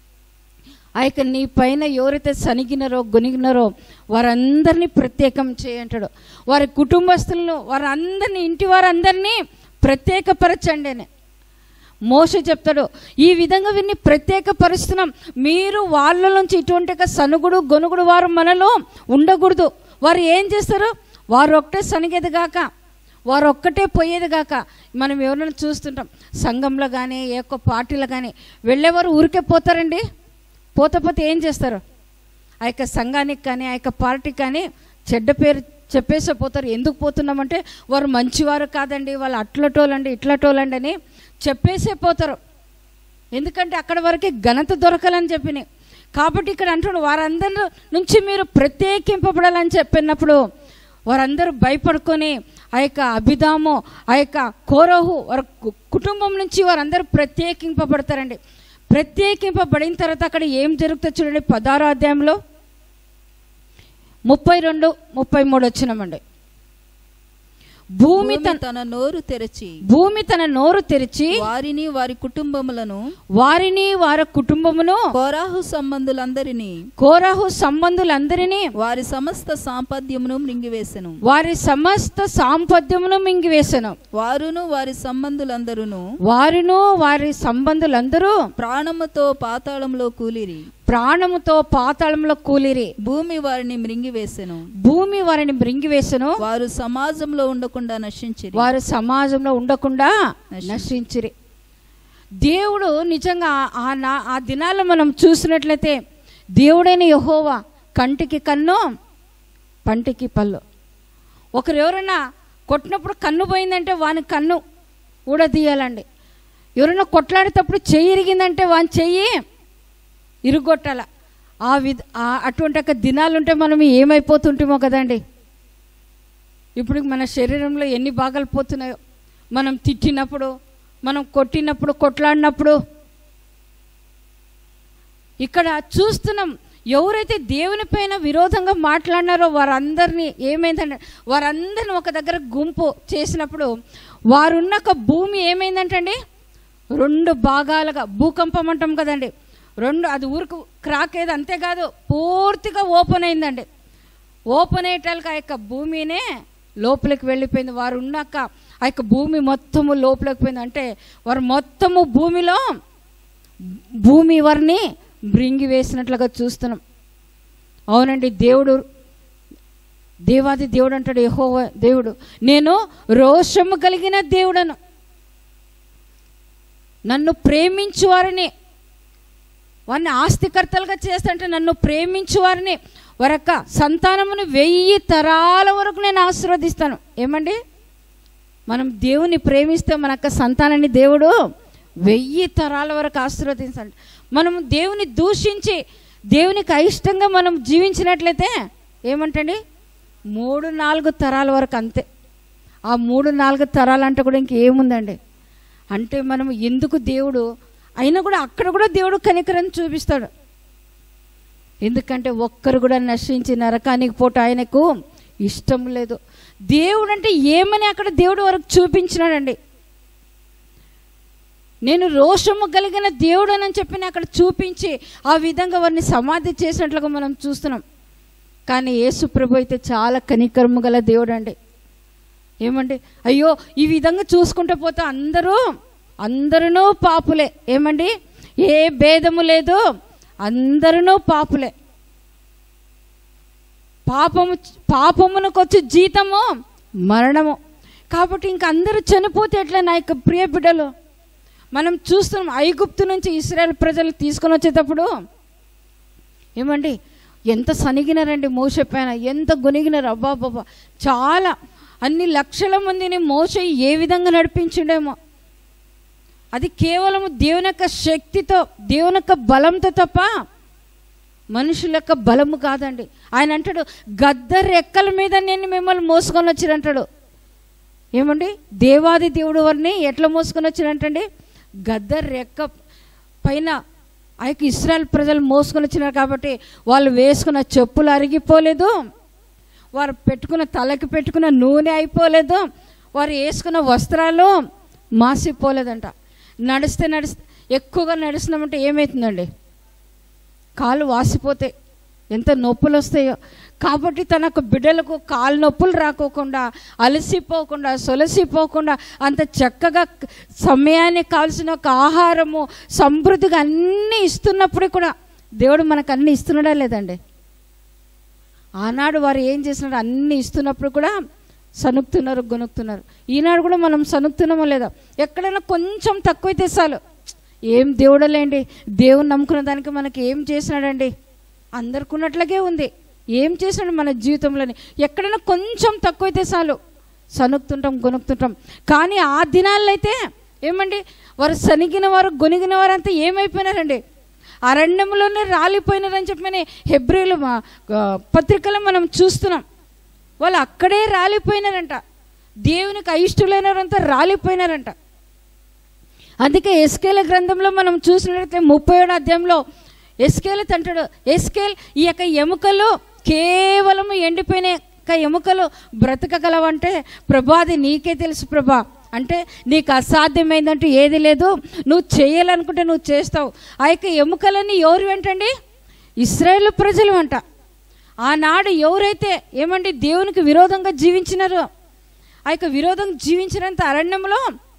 ఆ యొక్క నీ పైన ఎవరైతే సనిగినారో గొనిగినారో వారందరినీ ప్రత్యేకం చేయంటాడు. వారి కుటుంబస్తులను వారందరినీ, ఇంటి వారందరినీ ప్రత్యేకపరచండి అని మోషే చెప్తాడు. ఈ విధంగా వీరిని ప్రత్యేకపరుస్తున్నాం, మీరు వాళ్ళ నుంచి ఇటువంటి సనుగుడు గొనుగుడు వారు మనలో ఉండకూడదు. వారు ఏం చేస్తారు? వారు ఒక్కటే సనిగేది గాక, వారు ఒక్కటే పోయేది గాక. మనం ఎవరైనా చూస్తుంటాం సంఘంలో కానీ ఏ ఒక్క పార్టీలో కానీ వెళ్ళేవారు ఊరికే పోతారండి. పోతే పోతే ఏం చేస్తారు? ఆ యొక్క సంఘానికి కానీ ఆ యొక్క పార్టీకి కానీ చెడ్డ పేరు చెప్పేసే పోతారు. ఎందుకు పోతున్నామంటే వారు మంచివారు కాదండి, వాళ్ళు అట్లటోలండి ఇట్లటోలండి అని చెప్పేసే పోతారు. ఎందుకంటే అక్కడ వరకే ఘనత దొరకాలని చెప్పిన. కాబట్టి ఇక్కడ అంటున్నాడు వారందరి నుంచి మీరు ప్రత్యేకింపబడాలని చెప్పినప్పుడు వారందరూ భయపడుకొని ఆ యొక్క అభిదాము ఆ యొక్క కోరహు వారి కుటుంబం నుంచి వారందరూ ప్రత్యేకింపబడతారండి. ప్రత్యేకింపబడిన తర్వాత అక్కడ ఏం జరుగుతుందో చూడండి. పదహారో అధ్యాయంలో ముప్పై రెండు ముప్పై మూడు వచ్చినామండి. భూమి తన నోరు తెరచి భూమి తన నోరు తెరిచి వారిని వారి కుటుంబములను వారిని వారి కుటుంబమును కోరాహు సంబంధులందరినీ కోరాహు సంబంధులందరినీ వారి సమస్త సాంపద్యమును మింగివేసెను వారి సమస్త సాంపద్యమును మింగివేసెను వారును వారి సంబంధులందరును వారును వారి సంబంధులందరూ ప్రాణముతో పాతాళంలో కూలిరి ప్రాణముతో పాతాళంలో కూలిరి. భూమి వారిని మృంగివేసెను భూమి వారిని మృంగివేసెను వారు సమాజంలో ఉండకుండా నశించిరి వారు సమాజంలో ఉండకుండా నశించిరి. దేవుడు నిజంగా ఆ నా ఆ దినాల్లో మనం చూసినట్లయితే దేవుడైన యెహోవా కంటికి కన్ను పంటికి పళ్ళు. ఒకరు ఎవరైనా కొట్టినప్పుడు కన్ను పోయిందంటే వాని కన్ను ఊడదీయాలండి. ఎవరైనా కొట్లాడేటప్పుడు చెయ్యి ఇరిగిందంటే వాని చెయ్యి ఇరుగొట్టాల. ఆ విధ అటువంటి ఒక దినాలు ఉంటే మనం ఏమైపోతుంటామో కదండి. ఇప్పుడు మన శరీరంలో ఎన్ని భాగాలు పోతున్నాయో, మనం తిట్టినప్పుడు, మనం కొట్టినప్పుడు, కొట్లాడినప్పుడు. ఇక్కడ చూస్తున్నాం ఎవరైతే దేవుని పైన విరోధంగా మాట్లాడినారో వారందరినీ ఏమైందంటే వారందరిని ఒక దగ్గర గుంపు చేసినప్పుడు వారున్న ఒక భూమి ఏమైందంటండి రెండు భాగాలుగా, భూకంపం అంటాం కదండి, రెండు అది ఊరికి క్రాక్ ఏది అంతేకాదు పూర్తిగా ఓపెన్ అయిందండి. ఓపెన్ అయ్యేటానికి ఆ యొక్క భూమినే లోపలికి వెళ్ళిపోయింది. వారు ఉన్నాక ఆ యొక్క భూమి మొత్తము లోపలికి పోయింది. అంటే వారు మొత్తము భూమిలో భూమి వారిని మృంగి వేసినట్లుగా చూస్తున్నాం. అవునండి, దేవుడు దేవాది దేవుడు అంటాడు యెహోవా దేవుడు, నేను రోషము కలిగిన దేవుడను, నన్ను ప్రేమించు వారిని వారిని ఆస్తికర్తలుగా చేస్తాంటే నన్ను ప్రేమించు వారిని వారొక్క సంతానమును వెయ్యి తరాల వరకు నేను ఆశీర్వదిస్తాను. ఏమండి, మనం దేవుని ప్రేమిస్తే మన యొక్క సంతానాన్ని దేవుడు వెయ్యి తరాల వరకు ఆశీర్వదిస్తాడు. మనం దేవుని దూషించి దేవునికి అయిష్టంగా మనం జీవించినట్లయితే ఏమంటండి మూడు నాలుగు తరాల వరకు అంతే. ఆ మూడు నాలుగు తరాలు అంటే కూడా ఇంకేముందండి. అంటే మనం ఎందుకు దేవుడు అయినా కూడా అక్కడ కూడా దేవుడు కనికరం చూపిస్తాడు. ఎందుకంటే ఒక్కరు కూడా నశించి నరకానికి పోట ఆయనకు ఇష్టం లేదు. దేవుడు అంటే ఏమని అక్కడ దేవుడు వరకు చూపించినాడండి. నేను రోషము కలిగిన దేవుడు అని చెప్పి అక్కడ చూపించి ఆ విధంగా వారిని సమాధి చేసినట్లుగా మనం చూస్తున్నాం. కానీ యేసు ప్రభు అయితే చాలా కనికరము గల దేవుడు అండి. ఏమండి, అయ్యో ఈ విధంగా చూసుకుంటూ పోతే అందరూ అందరూ పాపులే. ఏమండి, ఏ భేదము లేదు, అందరూ పాపులే. పాపము పాపమునకొచ్చి జీతము మరణము. కాబట్టి ఇంక అందరూ చనిపోతే ఎట్లా నా యొక్క ప్రియ బిడ్డలు? మనం చూస్తున్నాం ఐగుప్తు నుంచి ఇశ్రాయేల్ ప్రజలు తీసుకొని వచ్చేటప్పుడు ఏమండి ఎంత సనిగినారండి మోషే పైన, ఎంత గొనిగినారు. అబ్బా బాబా, చాలా అన్ని లక్షల మందిని మోషే ఏ విధంగా నడిపించిండేమో. అది కేవలం దేవుని యొక్క శక్తితో, దేవుని యొక్క బలంతో తప్ప మనుషుల యొక్క బలము కాదండి. ఆయన అంటాడు గద్ద రెక్కల మీద నేను మిమ్మల్ని మోసుకొని వచ్చినంటాడు. ఏమండి, దేవాది దేవుడు వారిని ఎట్లా మోసుకొని వచ్చినంటండి గద్ద రెక్క పైన ఆ యొక్క ఇశ్రాయేల్ ప్రజలు మోసుకొని వచ్చినారు. కాబట్టి వాళ్ళు వేసుకున్న చెప్పులు అరిగిపోలేదు, వారు పెట్టుకున్న తలకి పెట్టుకున్న నూనె అయిపోలేదు, వారు వేసుకున్న వస్త్రాలు మాసిపోలేదంట. నడిస్తే నడిస్తే ఎక్కువగా నడిచినామంటే ఏమవుతుందండి, కాళ్ళు వాసిపోతాయి, ఎంత నొప్పులు వస్తాయో. కాబట్టి తన బిడ్డలకు కాలు నొప్పులు రాకోకుండా, అలసిపోకుండా, సొలసిపోకుండా అంత చక్కగా సమయానికి కావాల్సిన ఒక ఆహారము సమృద్ధిగా అన్నీ ఇస్తున్నప్పుడు కూడా దేవుడు మనకు అన్నీ ఇస్తున్నాడా లేదండి? ఆనాడు వారు ఏం చేసినారు, అన్నీ ఇస్తున్నప్పుడు కూడా సనుకుతున్నారు, గొనుకుతున్నారు. ఈనాడు కూడా మనం సనుకుతున్నామో లేదా? ఎక్కడైనా కొంచెం తక్కువైతే చాలు, ఏం దేవుడలేండి, దేవుని నమ్ముకున్న దానికి మనకి ఏం చేసినాడండి, అందరికి ఉన్నట్లుగే ఉంది, ఏం చేసినాడు మన జీవితంలోని. ఎక్కడైనా కొంచెం తక్కువైతే చాలు సనుకుతుంటాం, గొనుకుతుంటాం. కానీ ఆ దినాల్లో అయితే ఏమండి, వారు సనిగిన వారు, గొనిగిన వారు అంతా ఏమైపోయినారండి, అరణ్యంలోనే రాలిపోయినారని చెప్పని హెబ్రీలు పత్రికలో మనం చూస్తున్నాం. వాళ్ళు అక్కడే రాలిపోయినారంట, దేవునికి అయిష్టులైనారంతా రాలిపోయినారంట. అందుకే ఎస్కేల గ్రంథంలో మనం చూసినట్లయితే ముప్పై ఏడు అధ్యాయంలో ఎస్కేల్ అంటాడు, ఎస్కేల్ ఈ యొక్క ఎముకలు కేవలం ఎండిపోయిన ఎముకలు బ్రతకగలవంటే ప్రభా అది నీకే తెలుసు ప్రభా, అంటే నీకు అసాధ్యమైందంటూ ఏది లేదు, నువ్వు చేయాలనుకుంటే నువ్వు చేస్తావు. ఆ యొక్క ఎముకలన్నీ ఎవరు ఏంటండి? ఇశ్రాయేలు ప్రజలు అంట. ఆనాడు ఎవరైతే ఏమండి దేవునికి విరోధంగా జీవించినారో, ఆ యొక్క విరోధం జీవించినంత అరణ్యంలో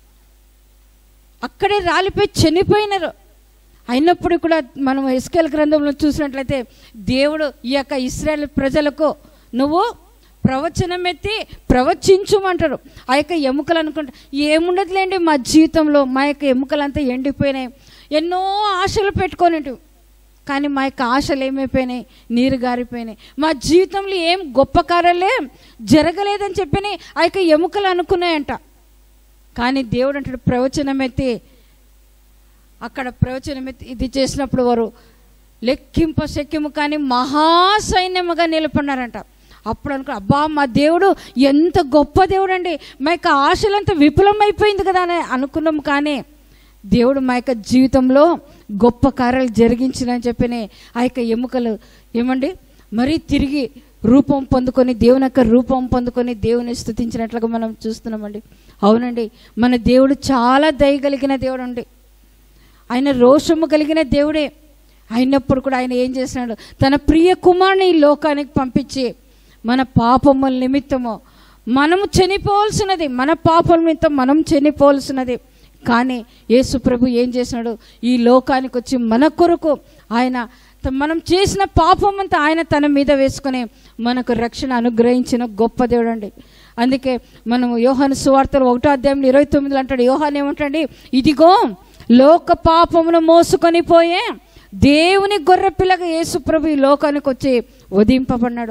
అక్కడే రాలిపోయి చనిపోయినారు. అయినప్పుడు కూడా మనం ఎస్కేల్ గ్రంథంలో చూసినట్లయితే దేవుడు ఈ యొక్క ఇశ్రాయేలు ప్రజలకు నువ్వు ప్రవచనం ఎత్తి ప్రవచించుమంటారు. ఆ యొక్క ఎముకలు అనుకుంటా ఏముండదులేండి మా జీవితంలో, మా యొక్క ఎముకలంతా ఎండిపోయినాయి, ఎన్నో ఆశలు పెట్టుకొని, కానీ మా యొక్క ఆశలు ఏమైపోయినాయి? నీరు గారిపోయినాయి. మా జీవితంలో ఏం గొప్ప కార్యాలే జరగలేదని చెప్పి ఆ యొక్క ఎముకలు అనుకున్నాయంట. కానీ దేవుడు అంటాడు ప్రవచనం ఎత్తి, అక్కడ ప్రవచనం ఎత్తి ఇది చేసినప్పుడు వారు లెక్కింప శక్యము కానీ మహాసైన్యముగా నిలబడినారంట. అప్పుడు అనుకో అబ్బా మా దేవుడు ఎంత గొప్ప దేవుడు అండి, మా యొక్క ఆశలంతా విఫలమైపోయింది కదా అని అనుకున్నాం. కానీ దేవుడు మా యొక్క జీవితంలో గొప్ప కార్యాలు జరిగించినని చెప్పి ఆ యొక్క ఎముకలు ఏమండి మరీ తిరిగి రూపం పొందుకొని దేవుని యొక్క రూపం పొందుకొని దేవుని స్తుతించినట్లుగా మనం చూస్తున్నామండి. అవునండి, మన దేవుడు చాలా దయ కలిగిన దేవుడు అండి. ఆయన రోషము కలిగిన దేవుడే. అయినప్పుడు కూడా ఆయన ఏం చేసినాడు? తన ప్రియ కుమారుని ఈ లోకానికి పంపించి మన పాపముల నిమిత్తము మనము చనిపోవాల్సినది, మన పాపల నిమిత్తం మనం చనిపోవాల్సినది. కానీ యేసు ప్రభు ఏం చేసినాడు? ఈ లోకానికి వచ్చి మన కొరకు ఆయన మనం చేసిన పాపం అంతా ఆయన తన మీద వేసుకొని మనకు రక్షణ అనుగ్రహించిన గొప్ప దేవుడు అండి. అందుకే మనం యోహాను సువార్తలు ఒకటో అధ్యాయంలో ఇరవై తొమ్మిదిలో అంటాడు, యోహాను ఏమంటాడు? ఇదిగో లోక పాపమును మోసుకొని పోయే దేవుని గొర్రె పిల్లగా యేసు ప్రభు ఈ లోకానికి వచ్చి వధింపబడినాడు.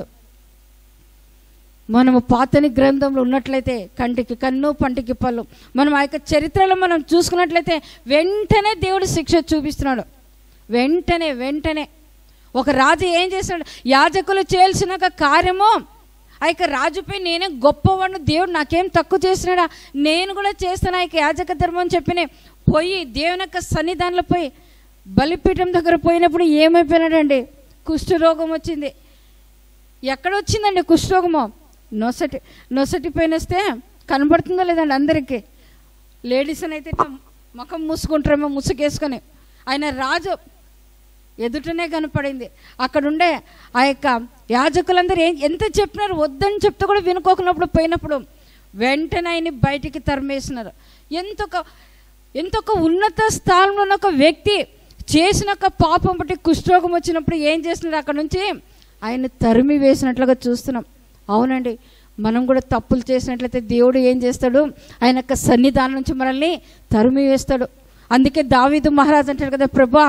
మనము పాతని గ్రంథంలో ఉన్నట్లయితే కంటికి కన్ను పంటికి పళ్ళు, మనం ఆ యొక్క చరిత్రలో మనం చూసుకున్నట్లయితే వెంటనే దేవుడు శిక్ష చూపిస్తున్నాడు. వెంటనే వెంటనే ఒక రాజు ఏం చేస్తున్నాడు? యాజకులు చేయాల్సిన ఒక కార్యము ఆ యొక్క రాజుపై నేనే గొప్పవాడు, దేవుడు నాకేం తక్కువ చేసినాడా, నేను కూడా చేస్తాను ఆ యొక్క యాజక ధర్మం చెప్పిన పోయి దేవుని యొక్క సన్నిధానంలో పోయి బలిపీఠం దగ్గర పోయినప్పుడు ఏమైపోయినాడండి? కుష్ఠరోగం వచ్చింది. ఎక్కడ వచ్చిందండి కుష్ఠరోగము? నొసటి నొసటి పైన వస్తే కనబడుతుందో లేదండి అందరికీ. లేడీస్ అని అయితే ముఖం మూసుకుంటారేమో ముసుగేసుకొని, ఆయన రాజు ఎదుటనే కనపడింది. అక్కడుండే ఆ యొక్క యాజకులందరూ ఏం ఎంత చెప్పినారు, వద్దని చెప్తే కూడా వినుకోకున్నప్పుడు పోయినప్పుడు వెంటనే ఆయన్ని బయటికి తరిమేసినారు. ఎంతొక ఎంతొక ఉన్నత స్థానంలో ఉన్న ఒక వ్యక్తి చేసిన ఒక పాపం బట్టి కుష్ఠరోగం వచ్చినప్పుడు ఏం చేసినారు? అక్కడ నుంచి ఆయన తరిమి వేసినట్లుగా చూస్తున్నాం. అవునండి, మనం కూడా తప్పులు చేసినట్లయితే దేవుడు ఏం చేస్తాడు? ఆయన యొక్క సన్నిధానం నుంచి మనల్ని తరిమి వేస్తాడు. అందుకే దావీదు మహారాజు అంటాడు కదా, ప్రభా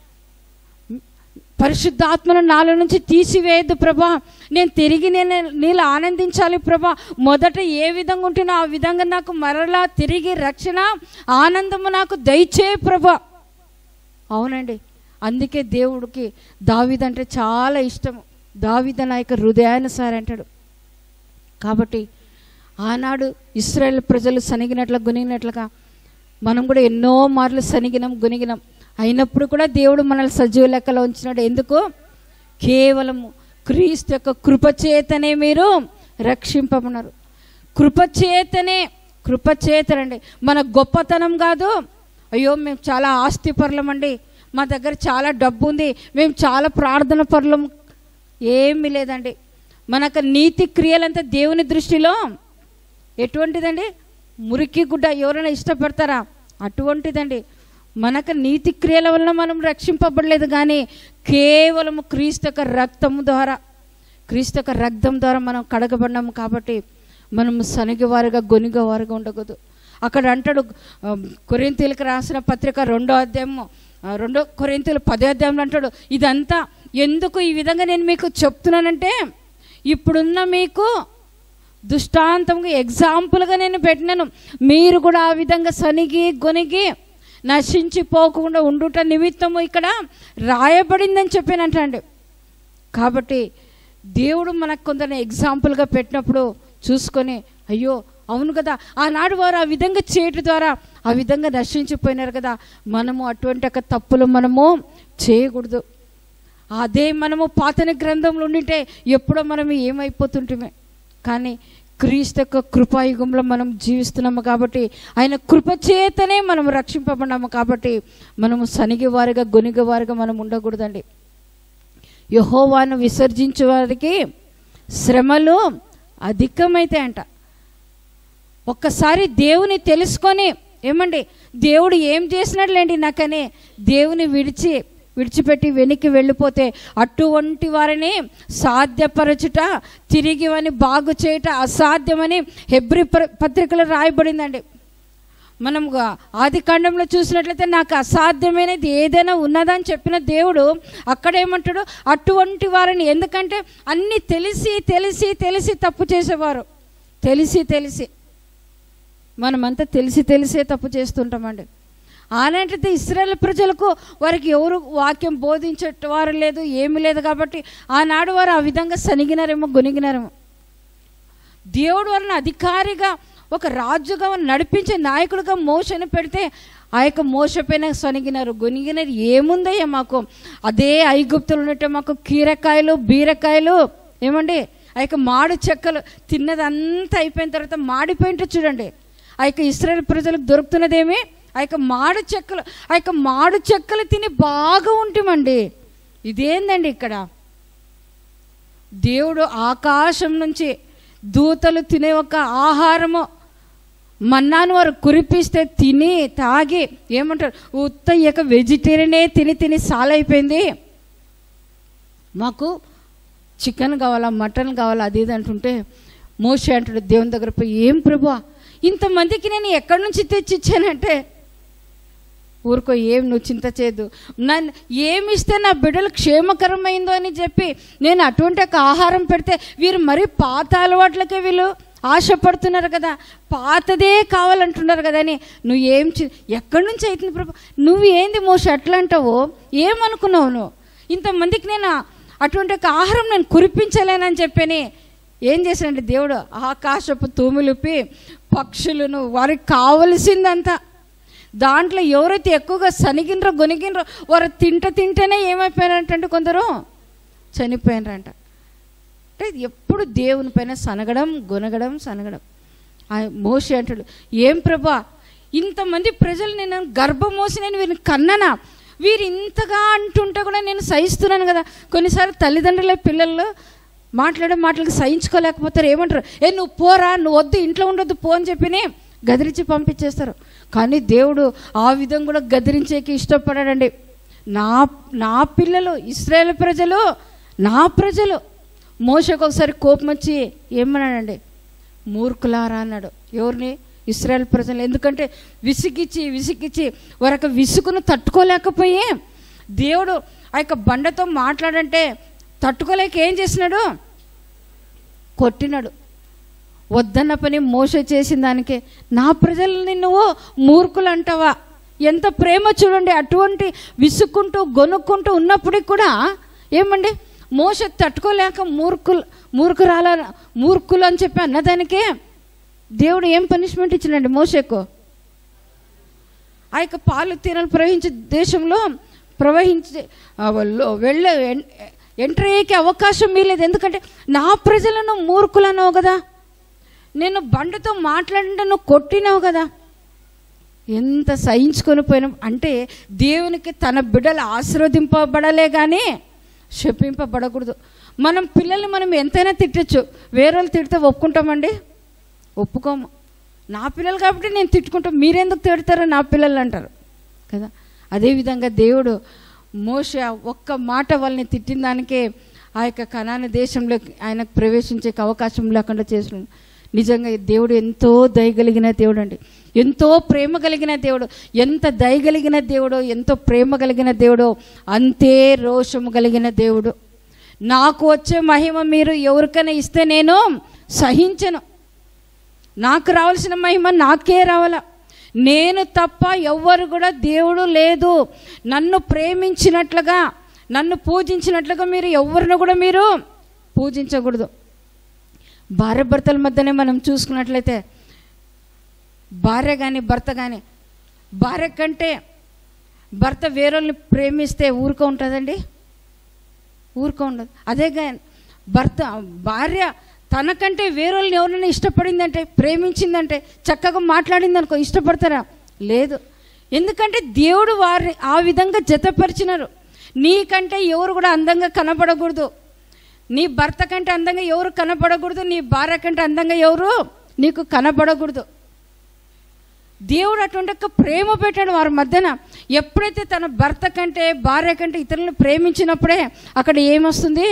పరిశుద్ధాత్మను నాలో నుంచి తీసివేయద్దు ప్రభా, నేను తిరిగి నేను నీళ్ళు ఆనందించాలి ప్రభా. మొదట ఏ విధంగా ఉంటున్నా ఆ విధంగా నాకు మరలా తిరిగి రక్షణ ఆనందము నాకు దయచేయ ప్రభా. అవునండి, అందుకే దేవుడికి దావీదు అంటే చాలా ఇష్టము. దావీదు నా యొక్క హృదయానుసారి అంటాడు. కాబట్టి ఆనాడు ఇశ్రాయేలు ప్రజలు సనిగినట్లు గునిగినట్లుగా మనం కూడా ఎన్నో మార్లు సనిగినం గునిగినం. అయినప్పుడు కూడా దేవుడు మనల్ని సజీవ లెక్కలో ఉంచినాడు. ఎందుకు? కేవలము క్రీస్తు యొక్క కృపచేతనే మీరు రక్షింపబడినారు. కృపచేతనే, కృపచేతనండి, మన గొప్పతనం కాదు. అయ్యో మేము చాలా ఆస్తిపరులమండి, మా దగ్గర చాలా డబ్బు ఉంది, మేము చాలా ప్రార్థన పరులం, ఏమీ లేదండి. మనకు నీతి క్రియలంతా దేవుని దృష్టిలో ఎటువంటిదండి? మురికి గుడ్డ. ఎవరైనా ఇష్టపడతారా? అటువంటిదండి. మనకు నీతి క్రియల వలన మనం రక్షింపబడలేదు, కానీ కేవలం క్రీస్తు యొక్క రక్తము ద్వారా, క్రీస్తు యొక్క రక్తం ద్వారా మనం కడగబడినాము. కాబట్టి మనం సనిగివారుగా గొనిగవారుగా ఉండకూడదు. అక్కడ అంటాడు కొరింథీయులకు రాసిన పత్రిక రెండో అధ్యాయము రెండో కొరింథీయులు పదో అధ్యాయంలో అంటాడు, ఇదంతా ఎందుకు ఈ విధంగా నేను మీకు చెప్తున్నానంటే ఇప్పుడున్న మీకు దృష్టాంతంగా ఎగ్జాంపుల్గా నేను పెట్టినాను. మీరు కూడా ఆ విధంగా సనిగి గొనిగి నశించిపోకుండా ఉండుట నిమిత్తము ఇక్కడ రాయబడిందని చెప్పానంటండి. కాబట్టి దేవుడు మనకు కొందరిని ఎగ్జాంపుల్గా పెట్టినప్పుడు చూసుకొని, అయ్యో అవును కదా, ఆనాడు వారు ఆ విధంగా చేయటం ద్వారా ఆ విధంగా నశించిపోయినారు కదా, మనము అటువంటి ఒక తప్పులు మనము చేయకూడదు. అదే మనము పాత గ్రంథంలో ఉండింటే ఎప్పుడో మనం ఏమైపోతుంటే. కానీ క్రీస్తు యొక్క కృపాయుగంలో మనం జీవిస్తున్నాము కాబట్టి, ఆయన కృప చేతనే మనం రక్షింపబడినాము కాబట్టి మనము సనిగివారిగా గొనిగవారిగా మనం ఉండకూడదండి. యెహోవాను విసర్జించే వారికి శ్రమలు అధికమైతాయంట. ఒక్కసారి దేవుని తెలుసుకొని, ఏమండి దేవుడు ఏం చేసినట్లేండి నాకని దేవుని విడిచి విడిచిపెట్టి వెనక్కి వెళ్ళిపోతే అటువంటి వారిని సాధ్యపరచుట, తిరిగి అని బాగు చేయట అసాధ్యమని హెబ్రీ పత్రికలో రాయబడిందండి. మనం ఆది కాండంలో చూసినట్లయితే నాకు అసాధ్యమైనది ఏదైనా ఉన్నదని చెప్పిన దేవుడు అక్కడేమంటాడు, అటువంటి వారిని, ఎందుకంటే అన్నీ తెలిసి తెలిసి తెలిసి తప్పు చేసేవారు. తెలిసి తెలిసి మనమంతా తెలిసి తెలిసే తప్పు చేస్తుంటామండి. ఆనాటైతే ఇశ్రాయేలు ప్రజలకు వారికి ఎవరు వాక్యం బోధించేవారు లేదు, ఏమీ లేదు కాబట్టి ఆనాడు వారు ఆ విధంగా సనిగినారేమో గొనిగినారేమో. దేవుడు వారిని అధికారిగా ఒక రాజుగా నడిపించే నాయకుడిగా మోషని పెడితే ఆ యొక్క మోస పైన సనిగినారు, గొనిగినారు. ఏముందయ్యా మాకు, అదే ఐగుప్తులు ఉన్నట్టే మాకు కీరకాయలు బీరకాయలు, ఏమండి ఆ యొక్క మాడు చెక్కలు తిన్నది అంతా అయిపోయిన తర్వాత మాడిపోయింటే చూడండి, ఆ యొక్క ఇశ్రాయేలు ప్రజలకు దొరుకుతున్నదేమి ఆ యొక్క మాడు చెక్కలు. ఆ యొక్క మాడు చెక్కలు తిని బాగా ఉంటామండి. ఇదేందండి ఇక్కడ దేవుడు ఆకాశం నుంచి దూతలు తినే ఒక ఆహారము మన్నాను వారు కురిపిస్తే తిని తాగి ఏమంటారు, ఉత్త ఈ యొక్క వెజిటేరియనే తిని తిని సాలైపోయింది, మాకు చికెన్ కావాలా మటన్ కావాలా అది ఇది అంటుంటే మోషే అంటాడు దేవుని దగ్గర పోయి, ఏం ప్రభువా ఇంతమందికి నేను ఎక్కడి నుంచి తెచ్చిచ్చానంటే, ఊరుకో ఏం నువ్వు చింత చేయదు, నన్ను ఏమిస్తే నా బిడ్డలు క్షేమకరమైందో అని చెప్పి నేను అటువంటి ఒక ఆహారం పెడితే వీరు మరీ పాత అలవాట్లకే వీళ్ళు ఆశపడుతున్నారు కదా, పాతదే కావాలంటున్నారు కదా అని నువ్వు ఏం చి ఎక్కడి నుంచి అవుతుంది ప్రభు, నువ్వు ఏంది మోషే అట్లా అంటావో, ఏమనుకున్నావు నువ్వు, ఇంతమందికి నేను అటువంటి ఒక ఆహారం నేను కురిపించలేనని చెప్పని ఏం చేశానంటే దేవుడు ఆకాశపు తూములుపి పక్షులను వారికి కావలసిందంతా, దాంట్లో ఎవరైతే ఎక్కువగా సనిగినరో గొనిగినరో వారు తింట తింటేనే ఏమైపోయినారంటే కొందరు చనిపోయినారంట. అంటే ఎప్పుడు దేవుని పైన సనగడం గొనగడం సనగడం. మోషే అంటాడు, ఏం ప్రభా ఇంతమంది ప్రజలు నేను గర్భం మోసి నేను వీరిని కన్ననా, వీరు ఇంతగా అంటుంటే కూడా నేను సహిస్తున్నాను కదా. కొన్నిసార్లు తల్లిదండ్రుల పిల్లలు మాట్లాడే మాటలకు సహించుకోలేకపోతారు, ఏమంటారు, ఏ నువ్వు పోరా, నువ్వు వద్దు, ఇంట్లో ఉండొద్దు పో అని చెప్పిని గదిరించి పంపించేస్తారు. కానీ దేవుడు ఆ విధంగా కూడా గదిరించేకి ఇష్టపడాడండి. నా నా పిల్లలు ఇశ్రాయేలు ప్రజలు నా ప్రజలు. మోషేకు ఒకసారి కోపం వచ్చి ఏమన్నాడండి, మూర్ఖులారా అన్నాడు. ఎవరిని? ఇశ్రాయేలు ప్రజలు. ఎందుకంటే విసిగిచ్చి విసిగిచ్చి వారికి విసుగును తట్టుకోలేకపోయి దేవుడు ఆ యొక్క బండతో మాట్లాడంటే తట్టుకోలేక ఏం చేసినాడు, కొట్టినాడు. వద్దన్న పని మోషే చేసిన దానికే నా ప్రజల్ని నువ్వు మూర్ఖులు అంటావా, ఎంత ప్రేమ చూడండి. అటువంటి విసుక్కుంటూ గొనుక్కుంటూ ఉన్నప్పటికి కూడా ఏమండి మోషే తట్టుకోలేక మూర్ఖులు మూర్ఖురాల మూర్ఖులు అని చెప్పి అన్నదానికే దేవుడు ఏం పనిష్మెంట్ ఇచ్చినండి మోషేకు. ఆ యొక్క పాలు తీరలు ప్రవహించే దేశంలో ప్రవహించి వెళ్ళే ఎంటర్ అయ్యేకి అవకాశం వీలేదు. ఎందుకంటే నా ప్రజలను మూర్ఖులన్నావు కదా, నేను బండతో మాట్లాడింటే నువ్వు కొట్టినావు కదా, ఎంత సహించుకొని పోయినాం అంటే దేవునికి తన బిడ్డలు ఆశీర్వదింపబడలే కానీ శపింపబడకూడదు. మనం పిల్లల్ని మనం ఎంతైనా తిట్టచ్చు, వేరే వాళ్ళు తిడితే ఒప్పుకుంటామండి, ఒప్పుకోము. నా పిల్లలు కాబట్టి నేను తిట్టుకుంటాం, మీరెందుకు తిడతారో నా పిల్లలు అంటారు కదా. అదేవిధంగా దేవుడు మోషే ఒక్క మాట వాళ్ళని తిట్టిన దానికే ఆ యొక్క కనాను దేశంలో ఆయనకు ప్రవేశించే అవకాశం లేకుండా చేసిన. నిజంగా దేవుడు ఎంతో దయగలిగిన దేవుడు అండి, ఎంతో ప్రేమ కలిగిన దేవుడు. ఎంత దయగలిగిన దేవుడో ఎంతో ప్రేమ కలిగిన దేవుడో అంతే రోషము కలిగిన దేవుడు. నాకు వచ్చే మహిమ మీరు ఎవరికైనా ఇస్తే నేను సహించను, నాకు రావాల్సిన మహిమ నాకే రావాలా. నేను తప్ప ఎవ్వరు కూడా దేవుడు లేదు. నన్ను ప్రేమించినట్లుగా, నన్ను పూజించినట్లుగా మీరు ఎవరిని కూడా మీరు పూజించకూడదు. భార్య భర్తల మధ్యనే మనం చూసుకున్నట్లయితే, భార్య కానీ భర్త కానీ, భార్య కంటే భర్త వేరేళ్ళని ప్రేమిస్తే ఊరుకో ఉంటుందండి? ఊరుకో ఉండదు. అదే కానీ భర్త భార్య తనకంటే వేరేళ్ళని ఎవరైనా ఇష్టపడిందంటే, ప్రేమించిందంటే, చక్కగా మాట్లాడింది అనుకో, ఇష్టపడతారా? లేదు. ఎందుకంటే దేవుడు వారిని ఆ విధంగా జతపరిచినారు. నీకంటే ఎవరు కూడా అందంగా కనపడకూడదు, నీ భర్త కంటే అందంగా ఎవరు కనపడకూడదు, నీ భార్య కంటే అందంగా ఎవరు నీకు కనపడకూడదు. దేవుడు అటువంటి ఒక ప్రేమ పెట్టాడు వారి మధ్యన. ఎప్పుడైతే తన భర్త కంటే భార్య కంటే ఇతరులను ప్రేమించినప్పుడే అక్కడ ఏమొస్తుంది?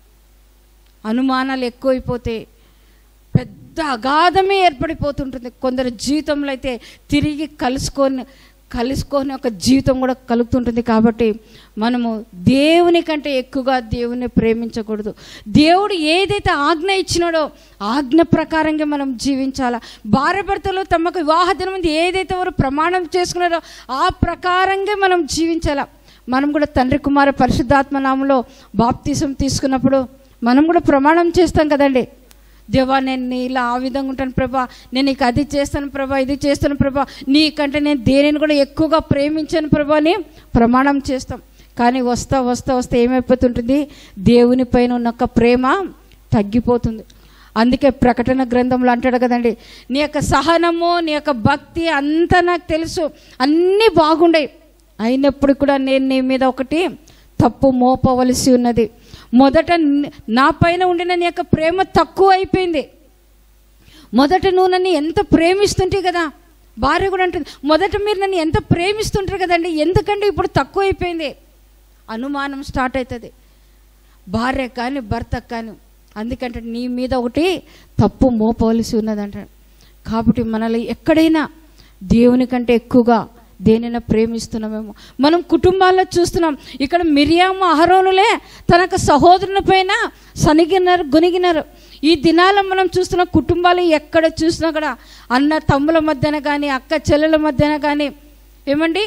అనుమానాలు ఎక్కువైపోతే పెద్ద అగాధమే ఏర్పడిపోతుంటుంది. కొందరు జీవితంలో అయితే తిరిగి కలుసుకొని కలుసుకొని ఒక జీవితం కూడా కలుగుతుంటుంది. కాబట్టి మనము దేవుని కంటే ఎక్కువగా దేవుని ప్రేమించకూడదు. దేవుడు ఏదైతే ఆజ్ఞ ఇచ్చినాడో ఆజ్ఞ ప్రకారంగా మనం జీవించాలా. భార్య భర్తలు తమకు వివాహ దినం ముందు ఏదైతే వారు ప్రమాణం చేసుకున్నారో ఆ ప్రకారంగా మనం జీవించాలా. మనం కూడా తండ్రి కుమార పరిశుద్ధాత్మ నామములో బాప్తిసం తీసుకున్నప్పుడు మనం కూడా ప్రమాణం చేస్తాం కదండి. దేవా, నేను ఇలా ఆ విధంగా ఉంటాను ప్రభా, నేను నీకు అది చేస్తాను ప్రభా, ఇది చేస్తాను ప్రభా, నీకంటే నేను దేనిని కూడా ఎక్కువగా ప్రేమించాను ప్రభా అని ప్రమాణం చేస్తాం. కానీ వస్తా వస్తా వస్తే ఏమైపోతుంటుంది? దేవుని పైన ఉన్న ఒక ప్రేమ తగ్గిపోతుంది. అందుకే ప్రకటన గ్రంథంలో అంటాడు కదండి, నీ యొక్క సహనము, నీ యొక్క భక్తి అంతా నాకు తెలుసు, అన్నీ బాగుండే, అయినప్పుడు కూడా నేను నీ మీద ఒకటి తప్పు మోపవలసి ఉన్నది. మొదట నా పైన ఉండిన నీ యొక్క ప్రేమ తక్కువ అయిపోయింది. మొదట నువ్వు నన్ను ఎంత ప్రేమిస్తుంటే కదా, భార్య కూడా అంటుంది, మొదట మీరు నన్ను ఎంత ప్రేమిస్తుంటారు కదండి, ఎందుకంటే ఇప్పుడు తక్కువ అయిపోయింది. అనుమానం స్టార్ట్ అవుతుంది భార్య కానీ భర్తకు కానీ. అందుకంటే నీ మీద ఒకటి తప్పు మోపవలసి ఉన్నదంటాడు. కాబట్టి మనల్ని ఎక్కడైనా దేవుని కంటే ఎక్కువగా దేనైనా ప్రేమిస్తున్నామేమో. మనం కుటుంబాల్లో చూస్తున్నాం, ఇక్కడ మిరియాము అహరోనులే తనకు సహోదరుని పైన సనిగినారు, గొనిగినారు. ఈ దినాల్లో మనం చూస్తున్న కుటుంబాలు ఎక్కడ చూసినా కూడా అన్న తమ్ముల మధ్యన కానీ, అక్క చెల్లెల మధ్యన కానీ ఏమండి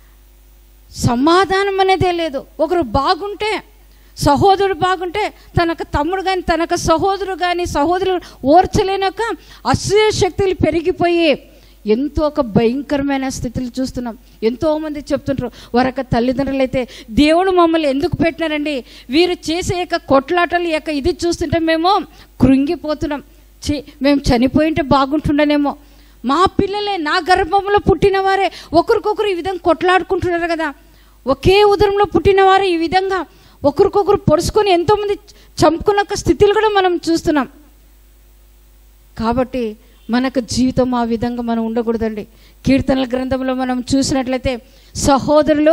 సమాధానం అనేదే లేదు. ఒకరు బాగుంటే, సహోదరుడు బాగుంటే తనకు తమ్ముడు కానీ తనకు సహోదరుడు కానీ సహోదరుడు ఓర్చలేనొక అసూయ శక్తులు పెరిగిపోయి ఎంతో ఒక భయంకరమైన స్థితిలో చూస్తున్నాం. ఎంతోమంది చెప్తుంటారు, వారొక తల్లిదండ్రులు అయితే దేవుడు మమ్మల్ని ఎందుకు పెట్టినారండి, వీరు చేసే యొక్క కొట్లాటలు యొక్క ఇది చూస్తుంటే మేము కృంగిపోతున్నాం, చే మేము చనిపోయింటే బాగుంటుండనేమో, మా పిల్లలే నా గర్భంలో పుట్టిన వారే ఒకరికొకరు ఈ విధంగా కొట్లాడుకుంటున్నారు కదా, ఒకే ఉదరంలో పుట్టిన వారు ఈ విధంగా ఒకరికొకరు పొడుచుకొని ఎంతోమంది చంపుకున్న స్థితిలు కూడా మనం చూస్తున్నాం. కాబట్టి మనకు జీవితం ఆ విధంగా మనం ఉండకూడదండి. కీర్తనల గ్రంథంలో మనం చూసినట్లయితే సహోదరులు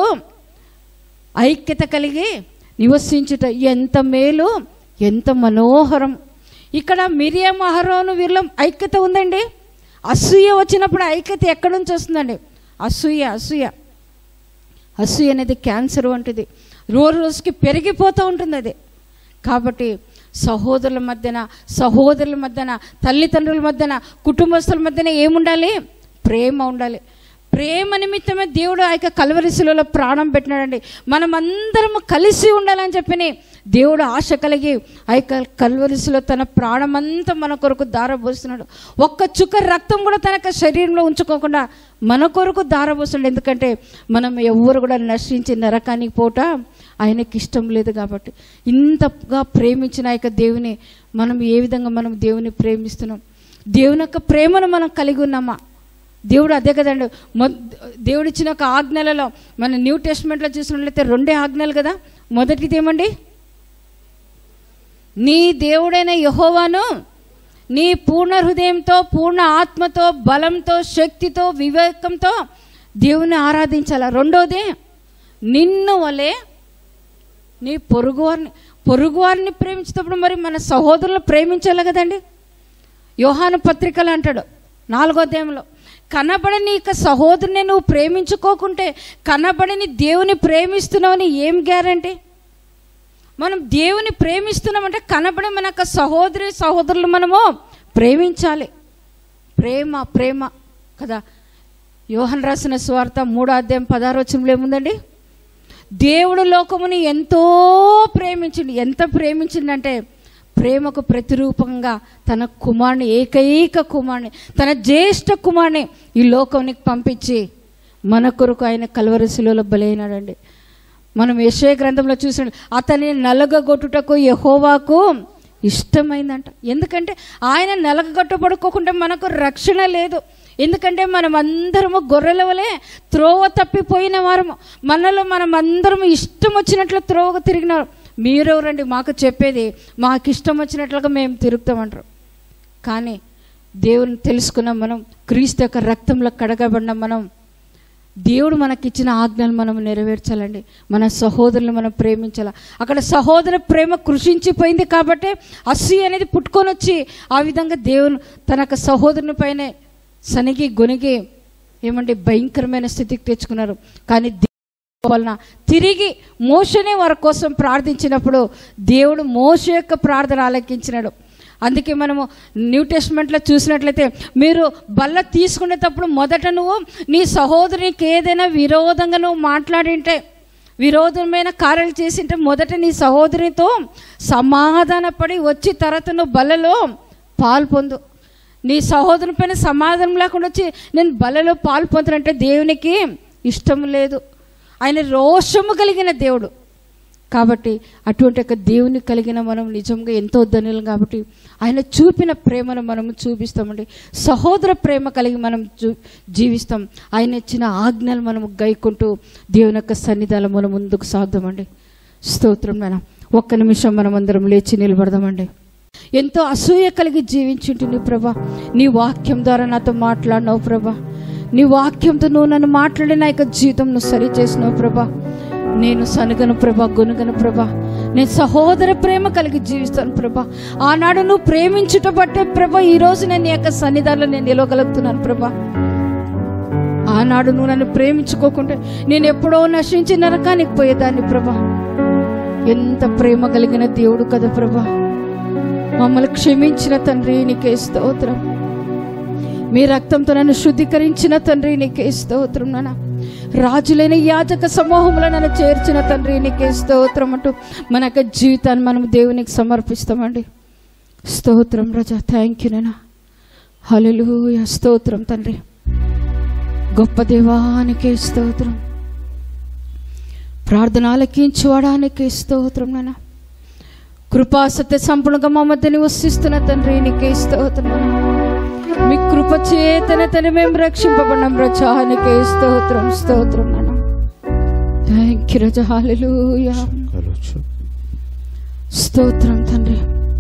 ఐక్యత కలిగి నివసించుట ఎంత మేలు, ఎంత మనోహరం. ఇక్కడ మిరియాము అహరోను వీరిలో ఐక్యత ఉందండి. అసూయ వచ్చినప్పుడు ఐక్యత ఎక్కడి నుంచి వస్తుందండి? అసూయ అసూయ అసూయ అనేది క్యాన్సర్ వంటిది, రోజు రోజుకి పెరిగిపోతూ ఉంటుంది అది. కాబట్టి సహోదరుల మధ్యన, సహోదరుల మధ్యన, తల్లిదండ్రుల మధ్యన, కుటుంబస్తుల మధ్యన ఏముండాలి? ప్రేమ ఉండాలి. ప్రేమ నిమిత్తమే దేవుడు ఆ యొక్క కల్వరి శిలువలో ప్రాణం పెట్టినాడండి. మనం అందరము కలిసి ఉండాలని చెప్పి దేవుడు ఆశ కలిగి ఆ యొక్క కల్వరి శిలువలో తన ప్రాణమంతా మన కొరకు దారబోస్తున్నాడు. ఒక్క చుక్క రక్తం కూడా తన యొక్క శరీరంలో ఉంచుకోకుండా మన కొరకు దారబోస్తున్నాడు. ఎందుకంటే మనం ఎవరు కూడా నశించి నరకానికి పోట ఆయనకి ఇష్టం లేదు. కాబట్టి ఇంతగా ప్రేమించిన ఆ యొక్క దేవుని మనం ఏ విధంగా మనం దేవుని ప్రేమిస్తున్నాం? దేవుని యొక్క ప్రేమను మనం కలిగి ఉన్నామా? దేవుడు అదే కదండి, మొ దేవుడు ఇచ్చిన ఒక ఆజ్ఞలలో మన న్యూ టెస్ట్మెంట్లో చూసినట్లయితే రెండే ఆజ్ఞలు కదా. మొదటిది ఏమండి? నీ దేవుడైన యెహోవాను నీ పూర్ణ హృదయంతో, పూర్ణ ఆత్మతో, బలంతో, శక్తితో, వివేకంతో దేవుని ఆరాధించాల. రెండోది నిన్ను వలె నీ పొరుగువారిని పొరుగువారిని ప్రేమించేటప్పుడు మరి మన సహోదరులు ప్రేమించాలి కదండి. యోహాను పత్రికలు అంటాడు నాలుగో అధ్యాయంలో, కనబడని ఇక సహోదరుని నువ్వు ప్రేమించుకోకుంటే కనబడని దేవుని ప్రేమిస్తున్నావని ఏం గ్యారంటీ? మనం దేవుని ప్రేమిస్తున్నామంటే కనబడి మన యొక్క సహోదరి సహోదరులు మనము ప్రేమించాలి. ప్రేమ ప్రేమ కదా. యోహన్ రాసిన సువార్త మూడో అధ్యాయం పదహారు వచనంలో ఏముందండి? దేవుడు లోకముని ఎంతో ప్రేమించింది. ఎంత ప్రేమించిందంటే ప్రేమకు ప్రతిరూపంగా తన కుమారుని, ఏకైక కుమారుని, తన జ్యేష్ఠ కుమారుని ఈ లోకానికి పంపించి మన కొరకు ఆయన కల్వరి శిలువలో బలైనాడండి. మనం యెషయా గ్రంథంలో చూసిన అతని నలగగొట్టుటకు యెహోవాకు ఇష్టమైందంట. ఎందుకంటే ఆయన నలగగొట్టబడుకోకుండా మనకు రక్షణ లేదు. ఎందుకంటే మనం అందరము గొర్రెల వలె త్రోవ తప్పిపోయిన వారము. మనలో మనం అందరము ఇష్టం వచ్చినట్లు త్రోవ తిరిగినారు. మీరెవరండి మాకు చెప్పేది? మాకు ఇష్టం వచ్చినట్లుగా మేము తిరుగుతామంటారు. కానీ దేవుని తెలుసుకున్నాం మనం, క్రీస్తు యొక్క రక్తంలో కడగబడిన మనం, దేవుడు మనకిచ్చిన ఆజ్ఞలు మనం నెరవేర్చాలండి. మన సహోదరులు మనం ప్రేమించాలి. అక్కడ సహోదర ప్రేమ కృషించిపోయింది కాబట్టి అసూయ అనేది పుట్టుకొని వచ్చి ఆ విధంగా దేవుని తన యొక్క సహోదరుని పైనే సనిగి గొనిగి ఏమంటే భయంకరమైన స్థితికి తెచ్చుకున్నారు. కానీ వలన తిరిగి మోషనే వారి కోసం ప్రార్థించినప్పుడు దేవుడు మోషే యొక్క ప్రార్థన ఆలకించినాడు. అందుకే మనము న్యూ టెస్ట్మెంట్లో చూసినట్లయితే మీరు బల్ల తీసుకునేటప్పుడు మొదట నువ్వు నీ సహోదరునికి ఏదైనా విరోధంగా నువ్వు మాట్లాడింటే, విరోధమైన కార్యాలు చేసింటే మొదట నీ సహోదరితో సమాధానపడి వచ్చి తర్వాత నువ్వు బల్లలో పాలు పొందు. నీ సహోదరుని పైన సమాధానం లేకుండా వచ్చి నేను బల్లలో పాలు పొందుతానంటే దేవునికి ఇష్టం లేదు. ఆయన రోషము కలిగిన దేవుడు కాబట్టి అటువంటి యొక్క దేవుని కలిగిన మనం నిజంగా ఎంతో ధన్యులం. కాబట్టి ఆయన చూపిన ప్రేమను మనము చూపిస్తామండి. సహోదర ప్రేమ కలిగి మనం జీవిస్తాం. ఆయన ఇచ్చిన ఆజ్ఞలు మనము గైకుంటూ దేవుని యొక్క సన్నిధానం మనం ముందుకు సాగుదామండి. స్తోత్రం నాయన. ఒక్క నిమిషం మనం అందరం లేచి నిలబడదామండి. ఎంతో అసూయ కలిగి జీవించుంటుంది ప్రభా. నీ వాక్యం ద్వారా నాతో మాట్లాడినావు ప్రభా. నీ వాక్యంతో నువ్వు నన్ను మాట్లాడి నా యొక్క జీవితం నువ్వు సరి చేసినావు ప్రభా. నేను సనుగను ప్రభా, గొనుగను ప్రభా. నేను సహోదర ప్రేమ కలిగి జీవిస్తాను ప్రభా. ఆనాడు నువ్వు ప్రేమించుట బట్టే ప్రభా ఈరోజు నేను నీ యొక్క సన్నిధానంలో నేను నిలవగలుగుతున్నాను ప్రభా. ఆనాడు నువ్వు నన్ను ప్రేమించుకోకుంటే నేను ఎప్పుడో నశించి నరకానికి పోయేదాన్ని ప్రభా. ఎంత ప్రేమ కలిగిన దేవుడు కదా ప్రభా. మమ్మల్ని క్షమించిన తండ్రి నీకే స్తోత్రం. మీ రక్తంతో నన్ను శుద్ధీకరించిన తండ్రి నీకే స్తోత్రం. నాన్న రాజులైన యాజక సమూహంలో నన్ను చేర్చిన తండ్రి నీకే స్తోత్రం అంటూ మన యొక్క జీవితాన్ని మనం దేవునికి సమర్పిస్తామండి. స్తోత్రం రజా. థ్యాంక్ యూ నాన్న. హల్లెలూయా. స్తోత్రం తండ్రి. గొప్ప దేవానికే స్తోత్రం. ప్రార్థన ఆలకించువాడానికే స్తోత్రం నాన్న. కృపా సత్య సంపూర్ణంగా మా మధ్య నివసిస్తున్న తండ్రి నీకే స్తోత్రం. మీ కృప చేతన తన మేము రక్షింపబడినాం రజా. నీకే స్తోత్రం. స్తోత్రం నాన్న. థ్యాంక్ యూ రజా. హల్లెలూయా. స్తోత్రం తండ్రి.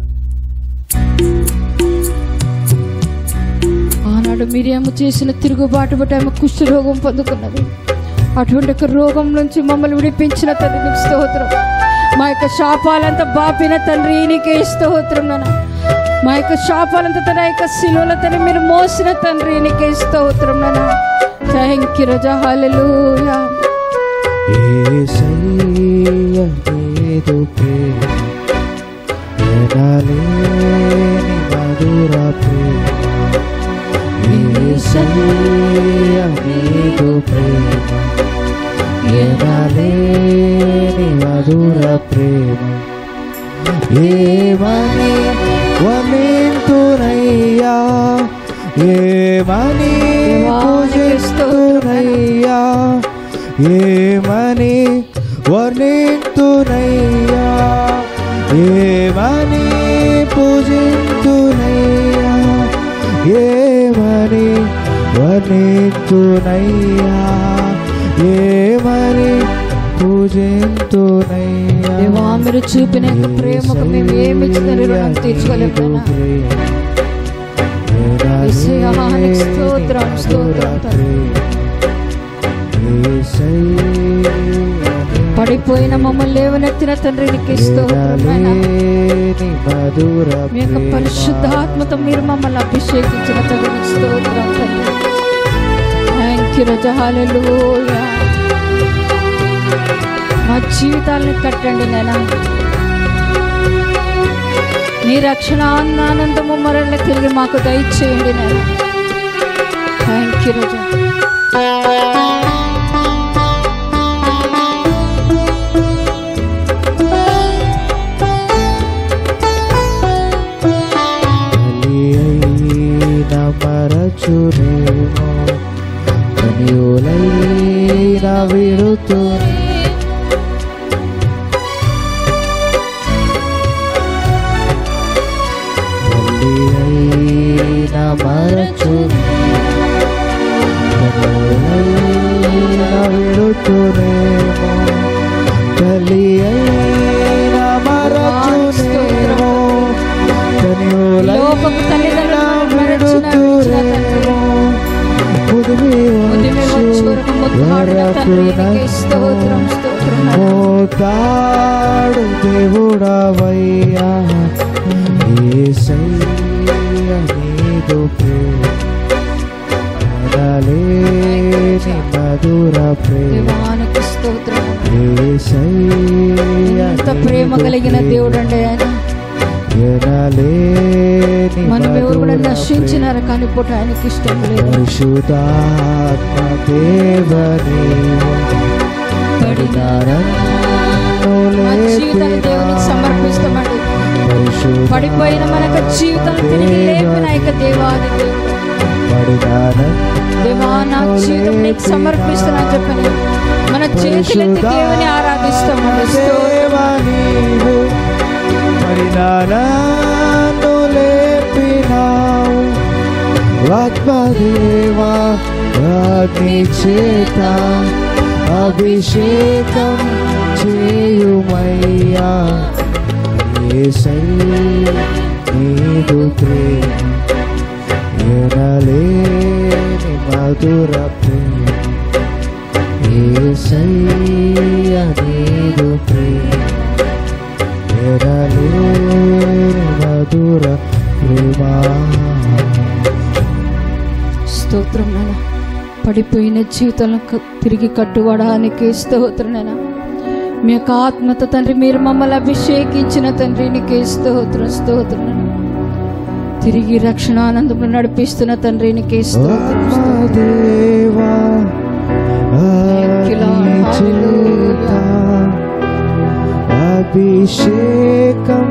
ఆనాడు మిరియాము చేసిన తిరుగుబాటు బట్టి ఆమె కుష్ఠ రోగం పొందుకున్నది. అటువంటి ఒక రోగం నుంచి మమ్మల్ని విడిపించిన తండ్రి నీకు స్తోత్రం. మా యొక్క శాపాలంతా బాపిన తండ్రి నీకే స్తోత్రం నాన్న. మా యొక్క శాపాలంతా తన యొక్క శిలువలో తన మీరు మోసిన తండ్రి నీకే స్తోత్రం నాన్న. థ్యాంక్ యూ రజా. హల్లెలూయా. యేసయ్య నీదు ప్రేమ ఎనలేని మధుర ప్రేమ. యేసయ్య నీదు ప్రేమ ఎనలేని మధుర ప్రేమ. ఏమని వర్ణింతునయ్యా, ఏమని పూజిస్తునయ్యా, ఏమని వర్ణింతునయ్యా, ఏమని పూజింతునయ్యా, ఏమని వర్ణింతునయ్యా, ఏమని పూజింతునయ్యా. దేవా మీరు చూపిన ప్రేమకు మేము ఏమి ఇచ్చిన రుణం తీర్చుకోలేము. స్తోత్రం స్తోత్రం. పడిపోయిన మమ్మల్ని లేవనెత్తిన తండ్రి నీకే స్తోత్రం. మీ యొక్క పరిశుద్ధాత్మతో మీరు మమ్మల్ని అభిషేకించిన తండ్రి నీకు స్తోత్రం తండ్రి. థ్యాంక్ యూ రజా. హల్లెలూయా. మా జీవితాలను కట్టండి నాయనా. నీ రక్షణ ఆనందము మరణ తిరిగి మాకు దయచేయండి నాయనా. థ్యాంక్ యూ రాజా. మరచునేమో కన్యులైన విడుతునే అయిన మరచునే కన్యులైన విడుతునేమో తల్లి అయిన మరచునేమో లోకపు తల్లిదండ్రులను మరచిన విడుతురేమో ముదిమి వచ్చురకు ముద్దాడిన తండ్రికి స్తోత్రం స్తోత్రం. మోతాడు దేవుడవయ్యా యేసయ్య నీదు ప్రేమలేని మధుర ప్రేమ దేవానికి స్తోత్రం. యేసయ్య ఎంత ప్రేమ కలిగిన దేవుడు అండి ఆయన. మనం ఎవరు కూడా నశించినారు కానీ ఇప్పుడు ఆయనకి ఇష్టం లేదు. పరిశుద్ధాత్మ దేవని జీవితాన్ని దేవునికి సమర్పిస్తామండి. పడిపోయిన మనకు జీవితం తిరిగి లేపిన ఇక దేవాది దేవా నా జీవితం నీకు సమర్పిస్తున్నా చెప్పని మన చేతులెత్తి దేవుని ఆరాధిస్తామండి. పరిణాను లేపినావు ఆత్మదేవా అగ్ని చేత అభిషేకం చేయుమయ్యా యేసయ్య నీదు ప్రేమ ఎనలేని మధుర ప్రేమ యేసయ్య నీదు ప్రేమ మధుర ప్రేమ. స్తోత్రం నాయనా. పడిపోయిన జీవితాలను తిరిగి కట్టుబడడానికి స్తోత్రం నాయనా. మీ యొక్క ఆత్మతో తండ్రి మీరు మమ్మల్ని అభిషేకించిన తండ్రి నీకే స్తోత్రం స్తోత్రం నాయనా. తిరిగి రక్షణ ఆనందంలో నడిపిస్తున్న తండ్రి నీకే స్తోత్రం దేవా అభిషేకం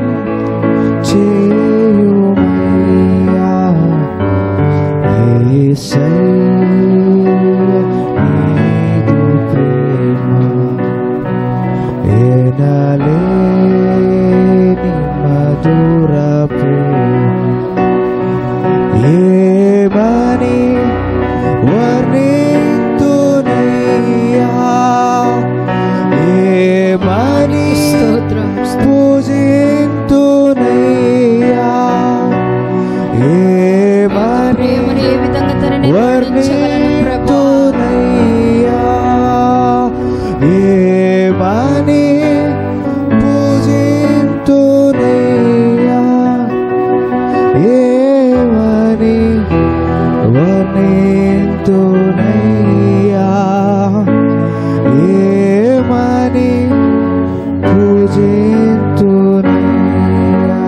చేయుమయ్యా యేసయ్య నీదు ప్రేమ ఎనలేని మధుర ప్రేమ ఏమని వర్ణింతునయ్యా ఏమని పూజింతునయ్యా ఏమని వర్ణింతునయ్యా ఏమని పూజింతునయ్యా ఏమని వర్ణింతునయ్యా ఏమని పూజింతునయ్యా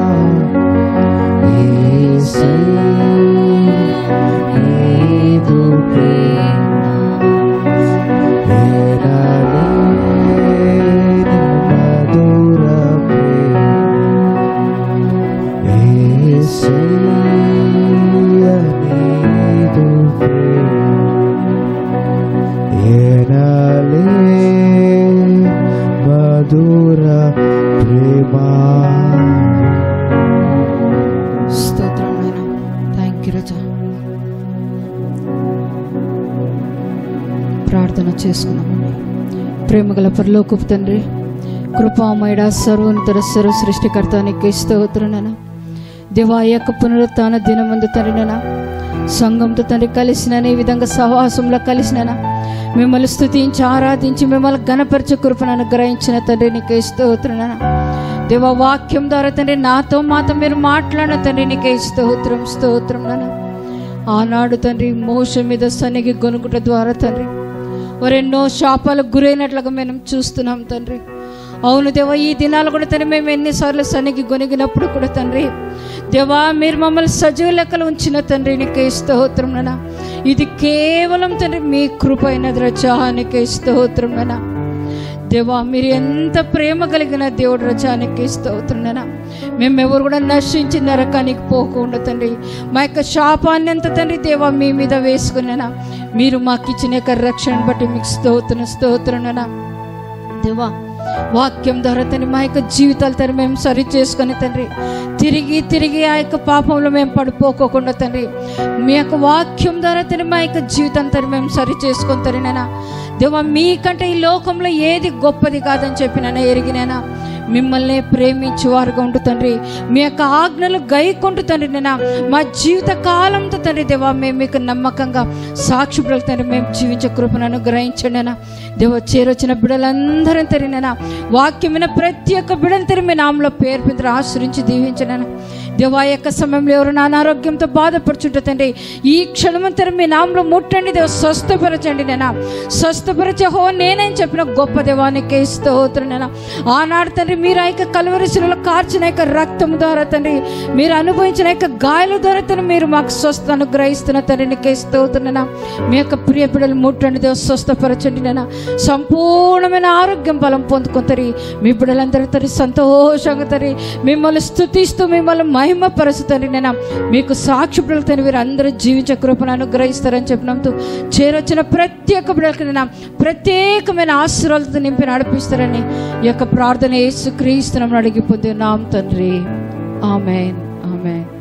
యేసయ్య నీదు ప్రేమ ఎనలేని మధుర ప్రేమ యేసయ్య నీదు ప్రేమ ఎనలేని మధుర ప్రేమ. స్తోత్రం నాయనా. థ్యాంక్ యూ రాజా. ప్రార్థన చేసుకున్నామండి. ప్రేమగల పరలోకపు తండ్రి కృపామయుడ సర్వోన్నత సర్వ సృష్టికర్త నీకే స్తోత్రం నాయనా. దేవా యొక్క పునరుత్థాన దినమందు తండ్రి నాయనా సంఘంతో తండ్రి కలిసినని ఈ విధంగా సహవాసంలో కలిసిననా మిమ్మల్ని స్తుతించి ఆరాధించి మిమ్మల్ని ఘనపరచ కృపను అనుగ్రహించిన తండ్రి నీకే స్తోత్రం నాయనా. దేవా వాక్యం ద్వారా తండ్రి నాతో మాతో మీరు మాట్లాడిన తండ్రి నీకే స్తోత్రం స్తోత్రం నాయనా. ఆనాడు తండ్రి మోషే మీద సన్నిగి గొనుగుట ద్వారా తండ్రి వారెన్నో శాపాలకు గురైనట్లుగా మేము చూస్తున్నాం తండ్రి. అవును దేవా ఈ దినాలు కూడా తండ్రి మేము ఎన్నిసార్లు సన్నిగి గొనిగినప్పుడు కూడా తండ్రి దేవా మీరు మమ్మల్ని సజీవ లెక్కలు ఉంచిన తండ్రి నీకే స్తోత్రం నాయనా. ఇది కేవలం తండ్రి మీ కృప అయినది రజా, నీకే స్తోత్రం నాయనా. దేవా మీరు ఎంత ప్రేమ కలిగిన దేవుడు రజా, నీకే స్తోత్రం నాయనా. మేమెవరు కూడా నశించి నరకానికి పోకుండా తండ్రి మా యొక్క శాపాన్ని ఎంత తండ్రి దేవా మీ మీద వేసుకున్నానా మీరు మాకు ఇచ్చిన యొక్క రక్షణ బట్టి మీకు స్తోత్రం స్తోత్రం నాయనా. దేవా వాక్యం ద్వారా తండ్రి మా యొక్క జీవితాలు తండ్రి మేము సరి చేసుకొని తండ్రి తిరిగి తిరిగి ఆ యొక్క పాపంలో మేము పడిపోకోకుండా తండ్రి మీ యొక్క వాక్యం ద్వారా తండ్రి మా యొక్క జీవితం తండ్రి మేము సరి చేసుకొని తండ్రి నాయనా. దేవా మీకంటే ఈ లోకంలో ఏది గొప్పది కాదని చెప్పినా ఎరిగినైనా మిమ్మల్ని ప్రేమించి వారుగా ఉంటూ తండ్రి మీ యొక్క ఆజ్ఞలు గైకొంటూ తండ్రి నేను మా జీవిత కాలంతో తండ్రి దేవా మేము మీకు నమ్మకంగా సాక్షిపులకు తండ్రి మేము జీవించే కృపను అనుగ్రహించండి అన్న. దేవా చేరొచ్చిన బిడ్డలందరూ తండ్రి నేను వాక్యమైన ప్రతి ఒక్క బిడ్డలు తండ్రి మీ నామలో పేరు పెద్దలు ఆశ్రయించి దీవించండి అన్న. దేవా యొక్క సమయంలో ఎవరు నా అనారోగ్యంతో బాధపడుచుంటే తండ్రి ఈ క్షణమంతరం మీ నామలో ముట్టండి దేవ, స్వస్థపరచండి నేను స్వస్థపరచే హో నేనని చెప్పిన గొప్ప దేవానికి స్తోత్రం నేను. ఆనాడు తండ్రి మీరు ఆ యొక్క కలువరి శిలలో కార్చిన యొక్క రక్తం ద్వారా తండ్రి మీరు అనుభవించిన యొక్క గాయాల ద్వారా తండ్రి మీరు మాకు స్వస్థ అనుగ్రహిస్తున్న తండ్రి నీకే స్తోత్రం నేను. మీ యొక్క ప్రియ బిడ్డలు ముట్టండి దేవ, స్వస్థపరచండి నేను. సంపూర్ణమైన ఆరోగ్యం బలం పొందుకుంటారు మీ బిడ్డలందరూ తండ్రి సంతోషంగా తండ్రి మిమ్మల్ని స్తుతిస్తూ మిమ్మల్ని మహిమ పరుచుతండి నేను మీకు సాక్షి బిడ్డలు తండ్రి వీరు అందరూ జీవించే కృపను అనుగ్రహిస్తారని చెప్పినందుకు చేరొచ్చిన ప్రతి ఒక్క బిడ్డలకి నేను ప్రత్యేకమైన ఆశీర్వాదాలతో నింపి నడిపిస్తారని ఈ యొక్క ప్రార్థన యేసుక్రీస్తునామమున అడిగి పొందున్నాం తండ్రి. ఆమేన్ ఆమేన్.